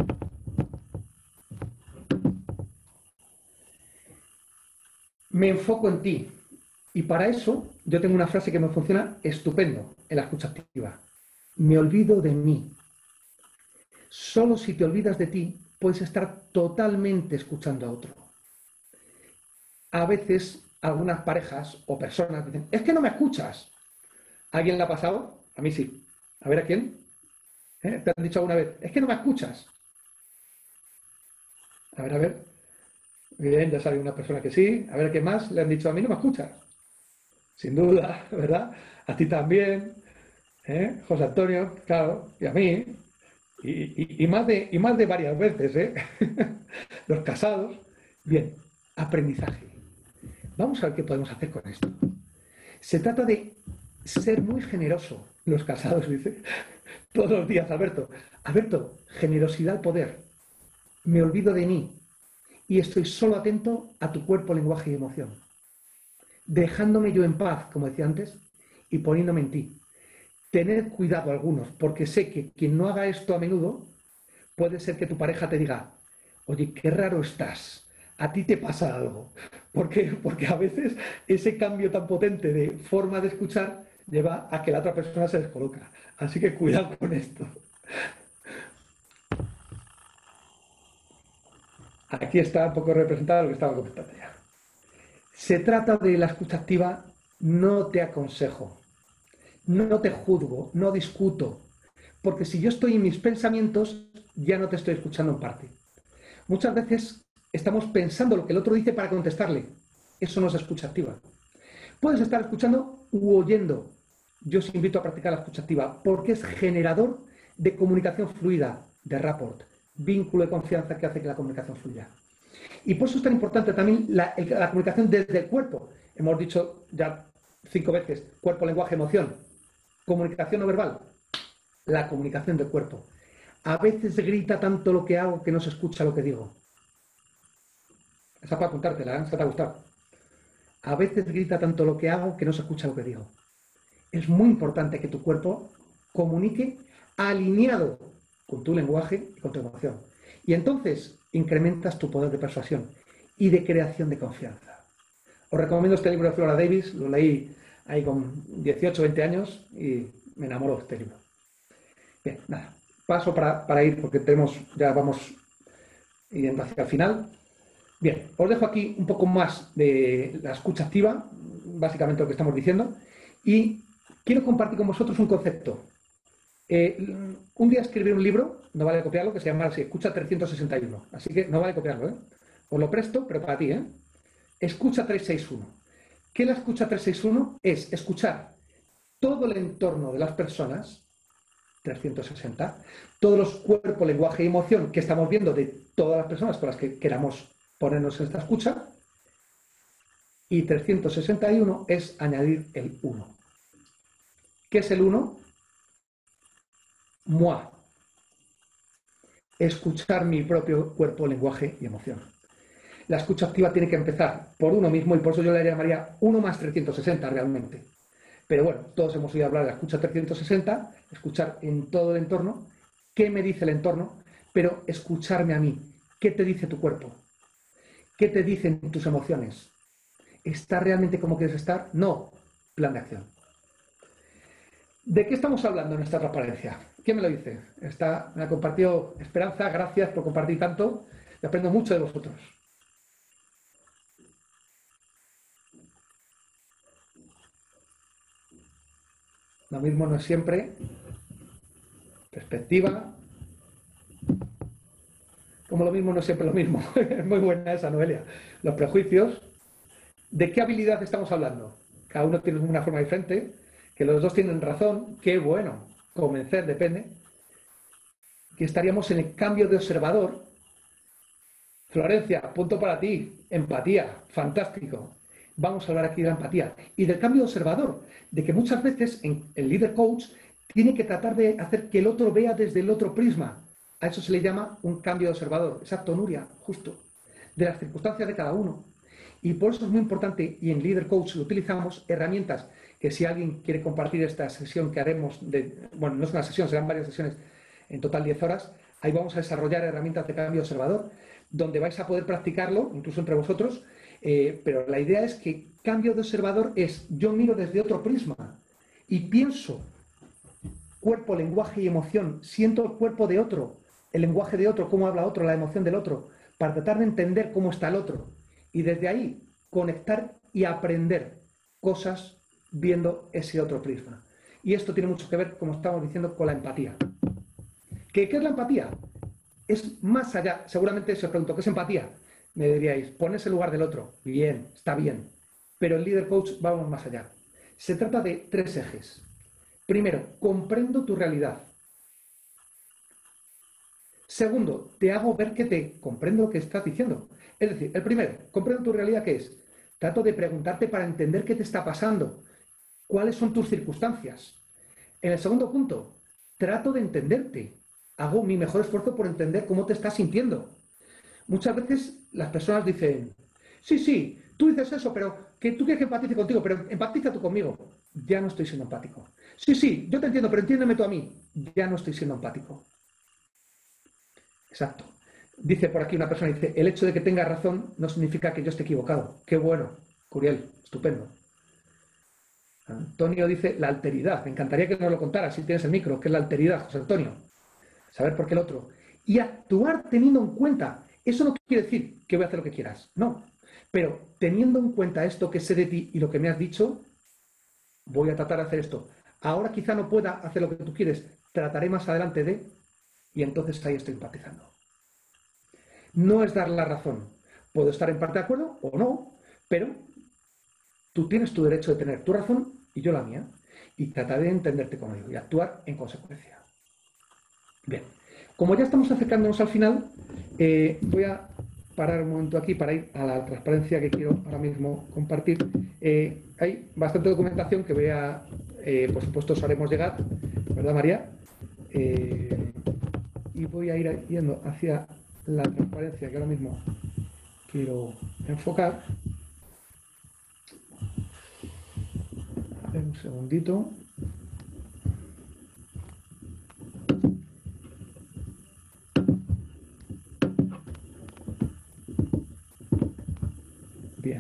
Me enfoco en ti. Y para eso yo tengo una frase que me funciona estupendo en la escucha activa. Me olvido de mí. Solo si te olvidas de ti puedes estar totalmente escuchando a otro. A veces algunas parejas o personas dicen, es que no me escuchas. ¿A alguien le ha pasado? A mí sí. A ver, ¿a quién? ¿Te han dicho alguna vez? Es que no me escuchas. A ver, a ver. Bien, ya sale una persona que sí. A ver, ¿qué más? Le han dicho, a mí no me escuchas. Sin duda, ¿verdad? A ti también. José Antonio, claro, y a mí. Y más de varias veces, ¿eh? Los casados. Bien, aprendizaje. Vamos a ver qué podemos hacer con esto. Se trata de ser muy generoso. Los casados, dice, todos los días, Alberto. Alberto, generosidad al poder. Me olvido de mí y estoy solo atento a tu cuerpo, lenguaje y emoción. Dejándome yo en paz, como decía antes, y poniéndome en ti. Tened cuidado algunos, porque sé que quien no haga esto a menudo, puede ser que tu pareja te diga, oye, qué raro estás, a ti te pasa algo. ¿Por qué? Porque a veces ese cambio tan potente de forma de escuchar lleva a que la otra persona se descoloca. Así que cuidado con esto. Aquí está un poco representado lo que estaba comentando ya. Se trata de la escucha activa, no te aconsejo, no te juzgo, no discuto, porque si yo estoy en mis pensamientos, ya no te estoy escuchando en parte. Muchas veces estamos pensando lo que el otro dice para contestarle. Eso no es escucha activa. Puedes estar escuchando u oyendo. Yo os invito a practicar la escucha activa porque es generador de comunicación fluida, de rapport, vínculo de confianza que hace que la comunicación fluya. Y por eso es tan importante también la comunicación desde el cuerpo. Hemos dicho ya 5 veces, cuerpo, lenguaje, emoción. Comunicación no verbal, la comunicación del cuerpo. A veces grita tanto lo que hago que no se escucha lo que digo. Esa para apuntártela, ¿eh? Esa te ha gustado. A veces grita tanto lo que hago que no se escucha lo que digo. Es muy importante que tu cuerpo comunique alineado con tu lenguaje y con tu emoción. Y entonces incrementas tu poder de persuasión y de creación de confianza. Os recomiendo este libro de Flora Davis, lo leí ahí con 18, 20 años y me enamoró de este libro. Bien, nada, paso para ir porque ya vamos yendo hacia el final. Bien, os dejo aquí un poco más de la escucha activa, básicamente lo que estamos diciendo, y quiero compartir con vosotros un concepto. Un día escribí un libro, no vale copiarlo, que se llama así, Escucha 361, así que no vale copiarlo, ¿eh? Os lo presto, pero para ti, ¿eh? Escucha 361. ¿Qué es la escucha 361? Es escuchar todo el entorno de las personas, 360, todos los cuerpos, lenguaje y emoción que estamos viendo de todas las personas con las que queramos ponernos en esta escucha, y 361 es añadir el 1. ¿Qué es el 1? Moi. Escuchar mi propio cuerpo, lenguaje y emoción. La escucha activa tiene que empezar por uno mismo y por eso yo le llamaría 1 más 360 realmente. Pero bueno, todos hemos oído hablar de la escucha 360, escuchar en todo el entorno, qué me dice el entorno, pero escucharme a mí. ¿Qué te dice tu cuerpo? ¿Qué te dicen tus emociones? ¿Estás realmente como quieres estar? No. Plan de acción. ¿De qué estamos hablando en esta transparencia? ¿Quién me lo dice? Me ha compartido Esperanza, gracias por compartir tanto. Y aprendo mucho de vosotros. Lo mismo no es siempre. Perspectiva. Como lo mismo no es siempre lo mismo. Es muy buena esa, Noelia. Los prejuicios. ¿De qué habilidad estamos hablando? Cada uno tiene una forma diferente. Que los dos tienen razón. Qué bueno. Convencer depende. Que estaríamos en el cambio de observador. Florencia, punto para ti. Empatía. Fantástico. Vamos a hablar aquí de la empatía. Y del cambio de observador. De que muchas veces el líder coach tiene que tratar de hacer que el otro vea desde el otro prisma. A eso se le llama un cambio de observador. Exacto, Nuria, justo. De las circunstancias de cada uno. Y por eso es muy importante, y en Leader Coach lo utilizamos, herramientas que si alguien quiere compartir esta sesión que haremos, bueno, no es una sesión, serán varias sesiones, en total 10 horas, ahí vamos a desarrollar herramientas de cambio de observador, donde vais a poder practicarlo, incluso entre vosotros, pero la idea es que cambio de observador es, yo miro desde otro prisma y pienso cuerpo, lenguaje y emoción, siento el cuerpo de otro, el lenguaje de otro, cómo habla otro, la emoción del otro, para tratar de entender cómo está el otro. Y desde ahí conectar y aprender cosas viendo ese otro prisma. Y esto tiene mucho que ver, como estamos diciendo, con la empatía. ¿Qué es la empatía? Es más allá, seguramente si os pregunto, ¿qué es empatía? Me diríais, ponerse en lugar del otro. Bien, está bien. Pero el Leader Coach vamos más allá. Se trata de 3 ejes. Primero, comprendo tu realidad. Segundo, te hago ver que te comprendo lo que estás diciendo. Es decir, el primero, comprendo tu realidad, ¿qué es? Trato de preguntarte para entender qué te está pasando, cuáles son tus circunstancias. En el segundo punto, trato de entenderte. Hago mi mejor esfuerzo por entender cómo te estás sintiendo. Muchas veces las personas dicen, sí, tú dices eso, pero que tú quieres que empatice contigo, pero empatiza tú conmigo. Ya no estoy siendo empático. Sí, yo te entiendo, pero entiéndeme tú a mí. Ya no estoy siendo empático. Exacto. Dice por aquí una persona, dice, el hecho de que tenga razón no significa que yo esté equivocado. Qué bueno, Curiel, estupendo. Antonio dice, la alteridad. Me encantaría que nos lo contaras, si tienes el micro, ¿qué es la alteridad, José Antonio? Saber por qué el otro. Y actuar teniendo en cuenta. Eso no quiere decir que voy a hacer lo que quieras, no. Pero teniendo en cuenta esto que sé de ti y lo que me has dicho, voy a tratar de hacer esto. Ahora quizá no pueda hacer lo que tú quieres, trataré más adelante de... Y entonces ahí estoy empatizando. No es dar la razón. Puedo estar en parte de acuerdo o no, pero tú tienes tu derecho de tener tu razón y yo la mía. Y trataré de entenderte con ello y actuar en consecuencia. Bien, como ya estamos acercándonos al final, voy a parar un momento aquí para ir a la transparencia que quiero ahora mismo compartir. Hay bastante documentación que voy a, por supuesto, os haremos llegar, ¿verdad, María? Y voy a ir yendo hacia la transparencia que ahora mismo quiero enfocar. A ver, un segundito. Bien.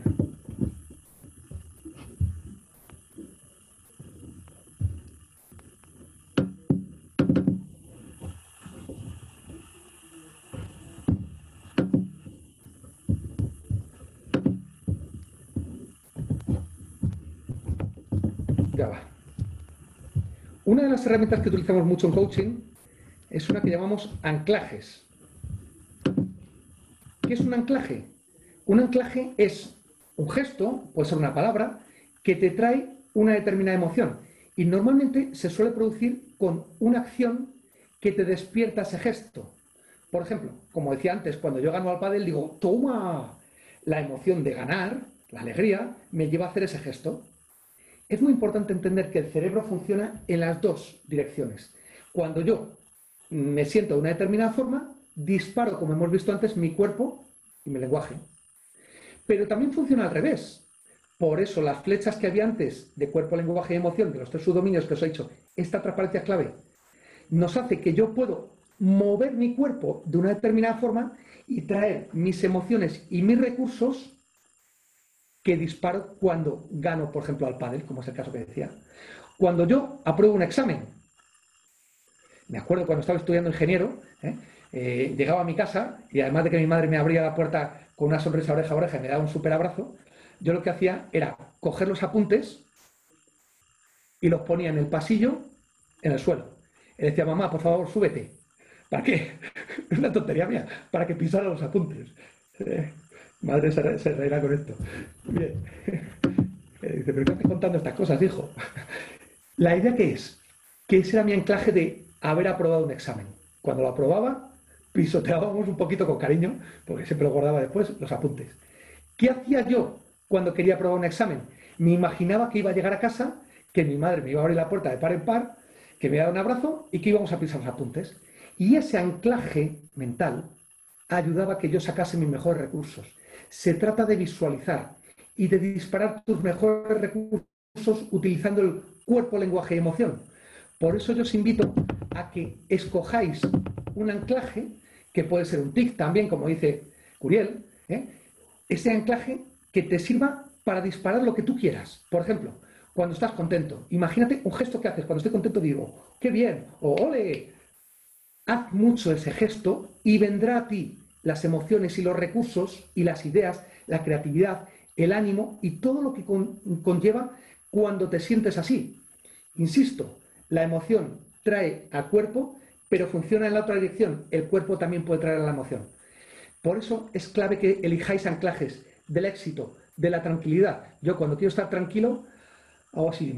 Ya va. Una de las herramientas que utilizamos mucho en coaching es una que llamamos anclajes. ¿Qué es un anclaje? Un anclaje es un gesto, puede ser una palabra, que te trae una determinada emoción. Y normalmente se suele producir con una acción que te despierta ese gesto. Por ejemplo, como decía antes, cuando yo gano al pádel, digo, toma, la emoción de ganar, la alegría, me lleva a hacer ese gesto. Es muy importante entender que el cerebro funciona en las dos direcciones. Cuando yo me siento de una determinada forma, disparo, como hemos visto antes, mi cuerpo y mi lenguaje. Pero también funciona al revés. Por eso las flechas que había antes de cuerpo, lenguaje y emoción, de los 3 subdominios que os he dicho, esta transparencia clave, nos hace que yo puedo mover mi cuerpo de una determinada forma y traer mis emociones y mis recursos que disparo cuando gano, por ejemplo, al pádel, como es el caso que decía. Cuando yo apruebo un examen, Me acuerdo cuando estaba estudiando ingeniero, llegaba a mi casa y además de que mi madre me abría la puerta con una sonrisa oreja a oreja y me daba un súper abrazo, yo lo que hacía era coger los apuntes y los ponía en el pasillo, en el suelo. Y decía, mamá, por favor, súbete. ¿Para qué? Es una tontería mía, para que pisara los apuntes. Eh, Madre se reirá con esto. Bien. Dice, ¿pero qué estás contando estas cosas, hijo? ¿La idea qué es? Que ese era mi anclaje de haber aprobado un examen. Cuando lo aprobaba, pisoteábamos un poquito con cariño, porque siempre lo guardaba después, los apuntes. ¿Qué hacía yo cuando quería aprobar un examen? Me imaginaba que iba a llegar a casa, que mi madre me iba a abrir la puerta de par en par, que me iba a dar un abrazo y que íbamos a pisar los apuntes. Y ese anclaje mental ayudaba a que yo sacase mis mejores recursos. Se trata de visualizar y de disparar tus mejores recursos utilizando el cuerpo, lenguaje y emoción. Por eso yo os invito a que escojáis un anclaje, que puede ser un tic también, como dice Curiel, ese anclaje que te sirva para disparar lo que tú quieras. Por ejemplo, cuando estás contento, imagínate un gesto que haces. Cuando estoy contento digo, qué bien, o ole. Haz mucho ese gesto y vendrá a ti las emociones y los recursos y las ideas, la creatividad, el ánimo y todo lo que conlleva cuando te sientes así. Insisto, la emoción trae al cuerpo, pero funciona en la otra dirección. El cuerpo también puede traer a la emoción. Por eso es clave que elijáis anclajes del éxito, de la tranquilidad. Yo cuando quiero estar tranquilo, hago así.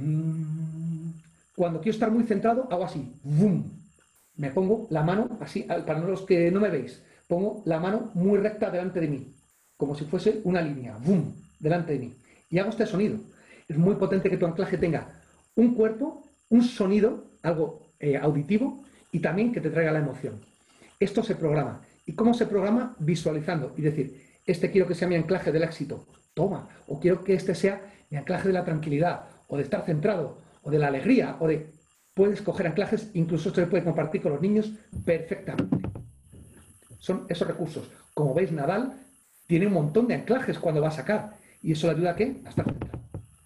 Cuando quiero estar muy centrado, hago así. Me pongo la mano así, para los que no me veis, pongo la mano muy recta delante de mí, como si fuese una línea, delante de mí. Y hago este sonido. Es muy potente que tu anclaje tenga un cuerpo, un sonido, algo auditivo, y también que te traiga la emoción. Esto se programa. ¿Y cómo se programa? Visualizando y decir, este quiero que sea mi anclaje del éxito, toma, o quiero que este sea mi anclaje de la tranquilidad, o de estar centrado, o de la alegría, o de... Puedes coger anclajes, incluso esto se puede compartir con los niños perfectamente. Son esos recursos. Como veis, Nadal tiene un montón de anclajes cuando va a sacar, y eso le ayuda a ¿qué? A estar centrado.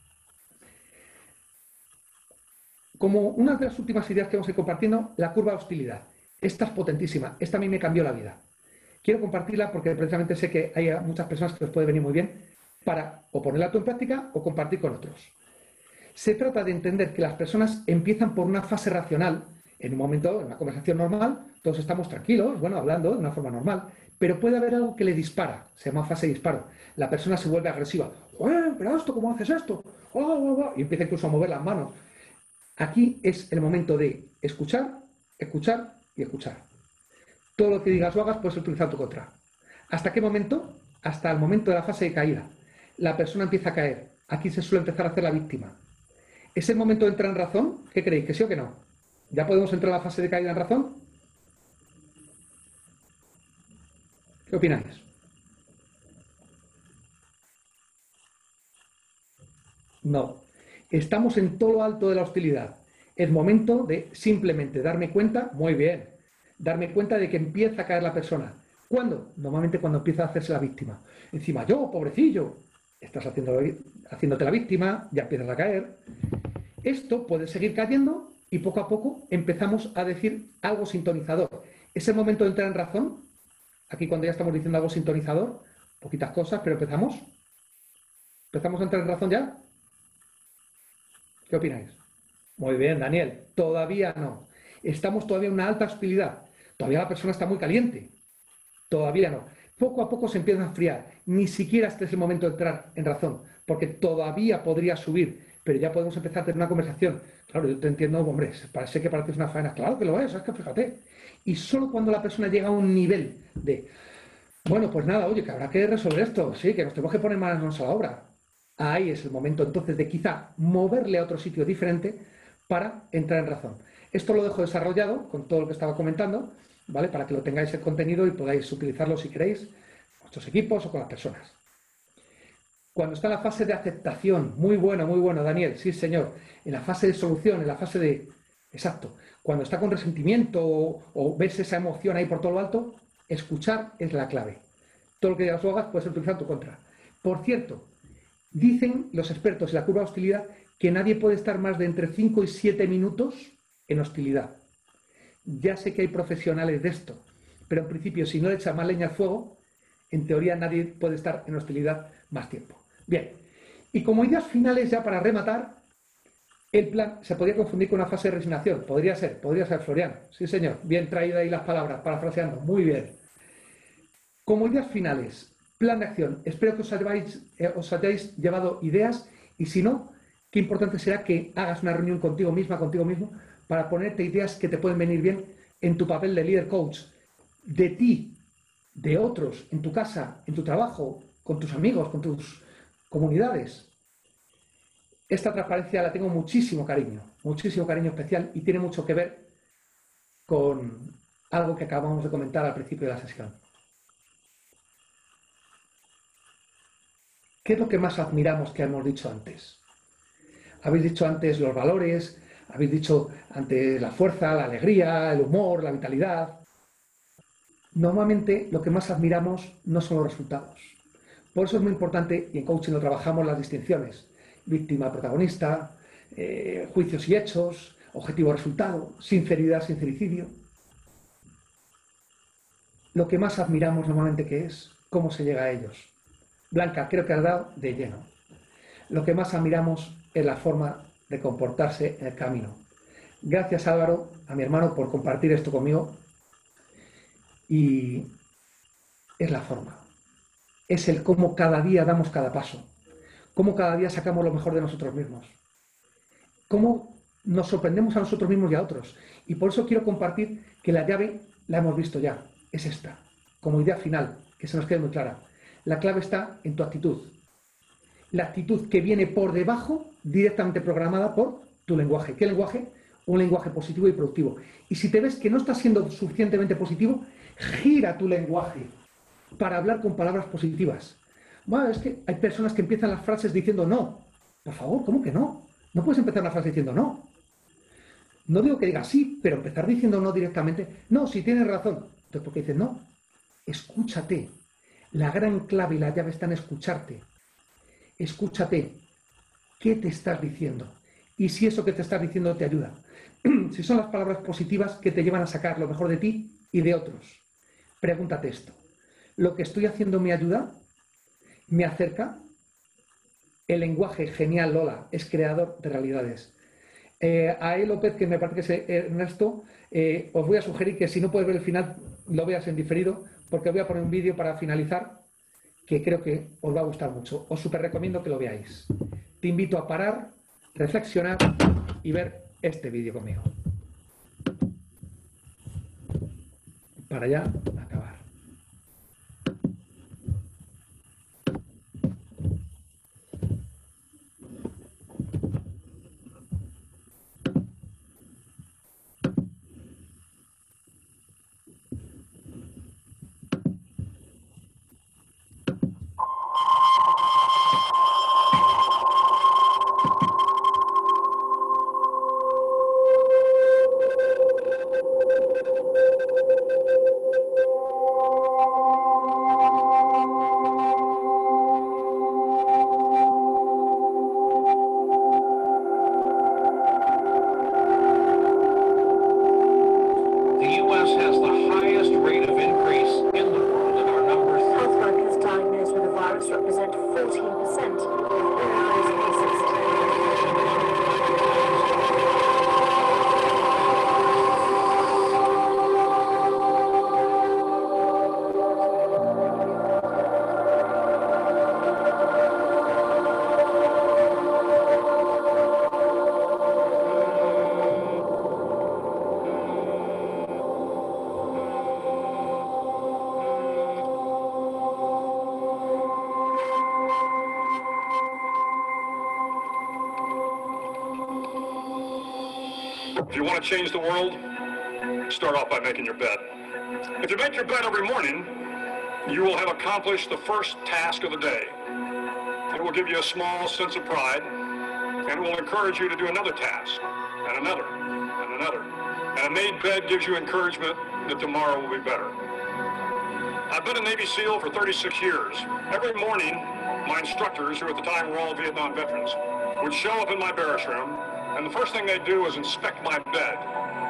Como una de las últimas ideas que vamos a ir compartiendo, la curva de hostilidad. Esta es potentísima, esta a mí me cambió la vida. Quiero compartirla porque precisamente sé que hay muchas personas que os puede venir muy bien para o ponerla tú en práctica o compartir con otros. Se trata de entender que las personas empiezan por una fase racional, en un momento, en una conversación normal, todos estamos tranquilos, bueno, hablando de una forma normal, pero puede haber algo que le dispara, se llama fase de disparo. La persona se vuelve agresiva, pero esto, ¿cómo haces esto? Y empieza incluso a mover las manos. Aquí es el momento de escuchar, escuchar y escuchar. Todo lo que digas o hagas puedes utilizar tu contra. ¿Hasta qué momento? Hasta el momento de la fase de caída. La persona empieza a caer. Aquí se suele empezar a hacer la víctima. ¿Es el momento de entrar en razón? ¿Qué creéis? ¿Que sí o que no? ¿Ya podemos entrar en la fase de caída en razón? ¿Qué opináis? No. Estamos en todo lo alto de la hostilidad. Es momento de simplemente darme cuenta, muy bien, darme cuenta de que empieza a caer la persona. ¿Cuándo? Normalmente cuando empieza a hacerse la víctima. Encima, yo, pobrecillo, estás haciéndote la víctima, ya empiezas a caer. Esto puede seguir cayendo y poco a poco empezamos a decir algo sintonizador. ¿Es el momento de entrar en razón? Aquí cuando ya estamos diciendo algo sintonizador, poquitas cosas, pero empezamos. ¿Empezamos a entrar en razón ya? ¿Qué opináis? Muy bien, Daniel. Todavía no. Estamos todavía en una alta hostilidad. Todavía la persona está muy caliente. Todavía no. Poco a poco se empieza a enfriar. Ni siquiera este es el momento de entrar en razón, porque todavía podría subir, pero ya podemos empezar a tener una conversación. Claro, yo te entiendo, hombre, parece que pareces una faena. Claro que lo es que fíjate. Y solo cuando la persona llega a un nivel de, bueno, pues nada, oye, que habrá que resolver esto, sí, que nos tenemos que poner manos a la obra. Ahí es el momento entonces de quizá moverle a otro sitio diferente para entrar en razón. Esto lo dejo desarrollado con todo lo que estaba comentando, ¿vale? Para que lo tengáis el contenido y podáis utilizarlo si queréis, con vuestros equipos o con las personas. Cuando está en la fase de aceptación, muy bueno, Daniel, sí señor, en la fase de solución, en la fase de... Exacto, cuando está con resentimiento o ves esa emoción ahí por todo lo alto, escuchar es la clave. Todo lo que digas o hagas puedes utilizar en tu contra. Por cierto, dicen los expertos en la curva de hostilidad que nadie puede estar más de entre 5 y 7 minutos en hostilidad. Ya sé que hay profesionales de esto, pero en principio, si no le echas más leña al fuego, en teoría nadie puede estar en hostilidad más tiempo. Bien, y como ideas finales ya para rematar, el plan se podría confundir con una fase de resignación. Podría ser, Florian. Sí, señor. Bien traída ahí las palabras, parafraseando. Muy bien. Como ideas finales, plan de acción. Espero que os hayáis llevado ideas y si no, qué importante será que hagas una reunión contigo misma, contigo mismo, para ponerte ideas que te pueden venir bien en tu papel de líder coach, de ti, de otros, en tu casa, en tu trabajo, con tus amigos, con tus comunidades. Esta transparencia la tengo muchísimo cariño especial y tiene mucho que ver con algo que acabamos de comentar al principio de la sesión. ¿Qué es lo que más admiramos que hemos dicho antes? Habéis dicho antes los valores, habéis dicho antes la fuerza, la alegría, el humor, la vitalidad. Normalmente lo que más admiramos no son los resultados. Por eso es muy importante, y en coaching lo trabajamos, las distinciones. Víctima, protagonista, juicios y hechos, objetivo, resultado, sinceridad, sincericidio. Lo que más admiramos normalmente ¿qué es? ¿Cómo se llega a ellos? Blanca, creo que has dado de lleno. Lo que más admiramos es la forma de comportarse en el camino. Gracias, Álvaro, a mi hermano, por compartir esto conmigo. Y es la forma. Es el cómo cada día damos cada paso. Cómo cada día sacamos lo mejor de nosotros mismos. Cómo nos sorprendemos a nosotros mismos y a otros. Y por eso quiero compartir que la llave la hemos visto ya. Es esta. Como idea final, que se nos quede muy clara. La clave está en tu actitud. La actitud que viene por debajo, directamente programada por tu lenguaje. ¿Qué lenguaje? Un lenguaje positivo y productivo. Y si te ves que no estás siendo suficientemente positivo, gira tu lenguaje para hablar con palabras positivas. Bueno, es que hay personas que empiezan las frases diciendo no. Por favor, ¿cómo que no? No puedes empezar una frase diciendo no. No digo que digas sí, pero empezar diciendo no directamente. No, si tienes razón. Entonces, ¿por qué dices no? Escúchate. La gran clave y la llave está en escucharte. Escúchate. ¿Qué te estás diciendo? Y si eso que te estás diciendo te ayuda. Si son las palabras positivas que te llevan a sacar lo mejor de ti y de otros. Pregúntate esto. ¿Lo que estoy haciendo me ayuda? ¿Me acerca? El lenguaje, genial, Lola, es creador de realidades. A E. López, que me parece que es Ernesto, os voy a sugerir que si no puedes ver el final, lo veas en diferido, porque voy a poner un vídeo para finalizar que creo que os va a gustar mucho. Os súper recomiendo que lo veáis. Te invito a parar, reflexionar y ver este vídeo conmigo. Para ya acabar. If you want to change the world, start off by making your bed. If you make your bed every morning, you will have accomplished the first task of the day. It will give you a small sense of pride, and it will encourage you to do another task, and another, and another. And a made bed gives you encouragement that tomorrow will be better. I've been a Navy SEAL for 36 years. Every morning, my instructors, who at the time were all Vietnam veterans, would show up in my barracks room, and the first thing they'd do was inspect my bed.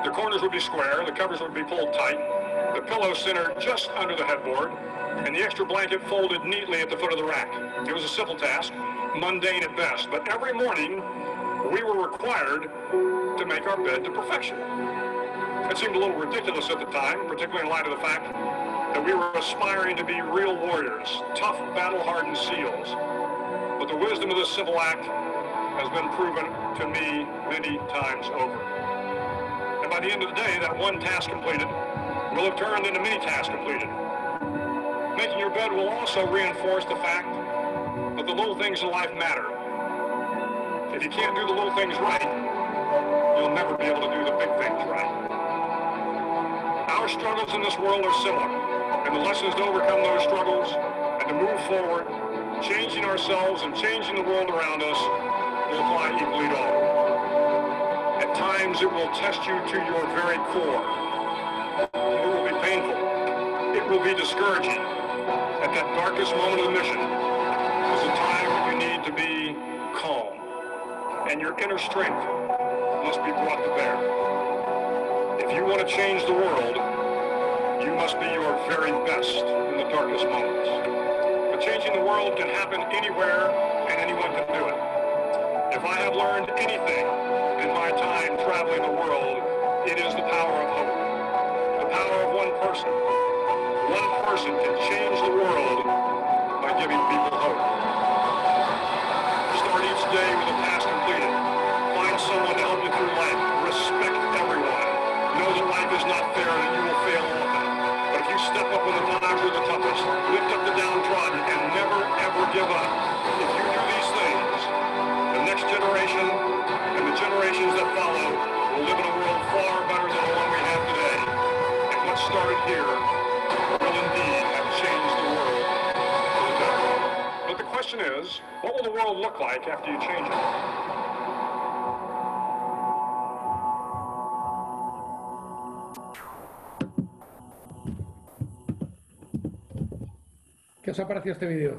The corners would be square, the covers would be pulled tight, the pillow centered just under the headboard, and the extra blanket folded neatly at the foot of the rack. It was a simple task, mundane at best, but every morning we were required to make our bed to perfection. It seemed a little ridiculous at the time, particularly in light of the fact that we were aspiring to be real warriors, tough, battle-hardened SEALs. But the wisdom of this simple act has been proven to me many times over. And by the end of the day, that one task completed will have turned into many tasks completed. Making your bed will also reinforce the fact that the little things in life matter. If you can't do the little things right, you'll never be able to do the big things right. Our struggles in this world are similar, and the lessons to overcome those struggles and to move forward, changing ourselves and changing the world around us, will apply equally to all. At times it will test you to your very core. It will be painful. It will be discouraging. At that darkest moment of the mission is a time when you need to be calm, and your inner strength must be brought to bear. If you want to change the world, you must be your very best in the darkest moments. But changing the world can happen anywhere, and anyone can do it. If I have learned anything in my time traveling the world, it is the power of hope. The power of one person. One person can change the world by giving people hope. Start each day with a task completed. Find someone to help you through life. Respect everyone. Know that life is not fair and you will fail often. But if you step up when the times are the toughest, lift up the downtrodden, and never, ever give up, if you do these things, the next generation and the generations that follow will live in a world far better than the one we have today. And what started here will indeed have changed the world for the better. But the question is, what will the world look like after you change it? ¿Qué os ha parecido este vídeo?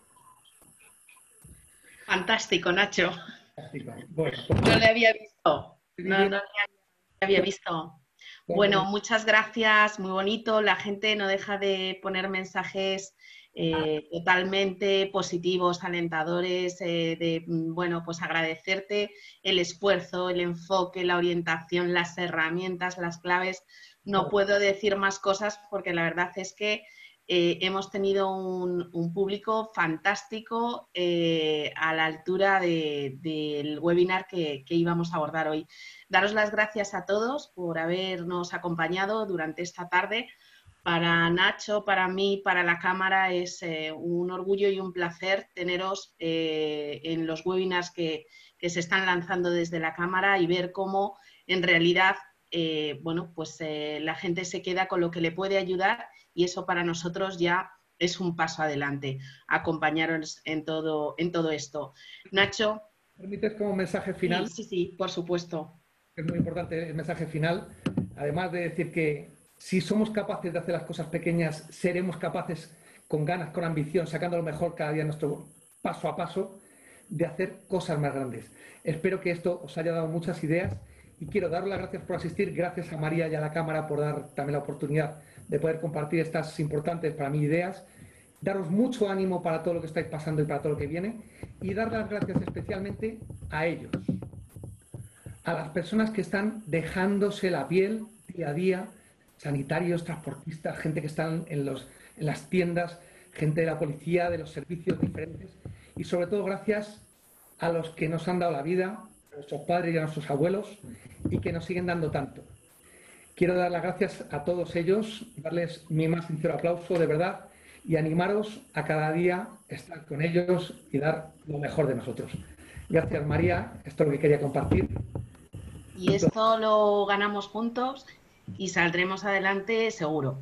Fantástico, Nacho. Fantástico. Bueno, pues, No le había visto. No le había visto. Bueno, muchas gracias, muy bonito. La gente no deja de poner mensajes totalmente positivos, alentadores, bueno, pues agradecerte el esfuerzo, el enfoque, la orientación, las herramientas, las claves. No puedo decir más cosas porque la verdad es que hemos tenido un público fantástico a la altura del webinar que íbamos a abordar hoy. Daros las gracias a todos por habernos acompañado durante esta tarde. Para Nacho, para mí, para la Cámara es un orgullo y un placer teneros en los webinars que se están lanzando desde la Cámara y ver cómo en realidad bueno, pues la gente se queda con lo que le puede ayudar y eso para nosotros ya es un paso adelante, acompañaros en todo esto. Nacho. ¿Permites como mensaje final? Sí, por supuesto. Es muy importante el mensaje final, además de decir que si somos capaces de hacer las cosas pequeñas, seremos capaces, con ganas, con ambición, sacando lo mejor cada día nuestro paso a paso, de hacer cosas más grandes. Espero que esto os haya dado muchas ideas y quiero daros las gracias por asistir, gracias a María y a la Cámara por dar también la oportunidad de poder compartir estas importantes para mí ideas, daros mucho ánimo para todo lo que estáis pasando y para todo lo que viene y dar las gracias especialmente a ellos, a las personas que están dejándose la piel día a día, sanitarios, transportistas, gente que están en las tiendas, gente de la policía, de los servicios diferentes y sobre todo gracias a los que nos han dado la vida, a nuestros padres y a nuestros abuelos y que nos siguen dando tanto. Quiero dar las gracias a todos ellos, darles mi más sincero aplauso de verdad y animaros a cada día estar con ellos y dar lo mejor de nosotros. Gracias, María, esto es lo que quería compartir. Y esto lo ganamos juntos y saldremos adelante seguro.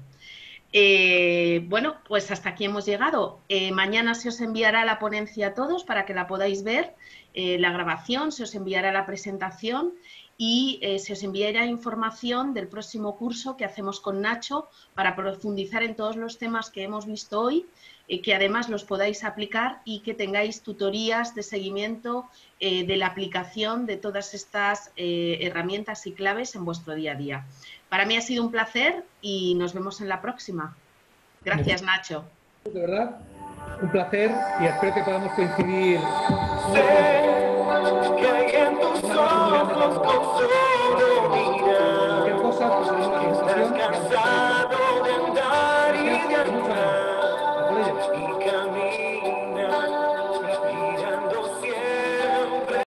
Bueno, pues hasta aquí hemos llegado. Mañana se os enviará la ponencia a todos para que la podáis ver, la grabación, se os enviará la presentación y se os enviará información del próximo curso que hacemos con Nacho para profundizar en todos los temas que hemos visto hoy, que además los podáis aplicar y que tengáis tutorías de seguimiento de la aplicación de todas estas herramientas y claves en vuestro día a día. Para mí ha sido un placer y nos vemos en la próxima. Gracias, Nacho. De verdad, un placer y espero que podamos coincidir. Sé que hay en tus ojos con solo mirar. Cualquier cosa, pues tenemos la presentación.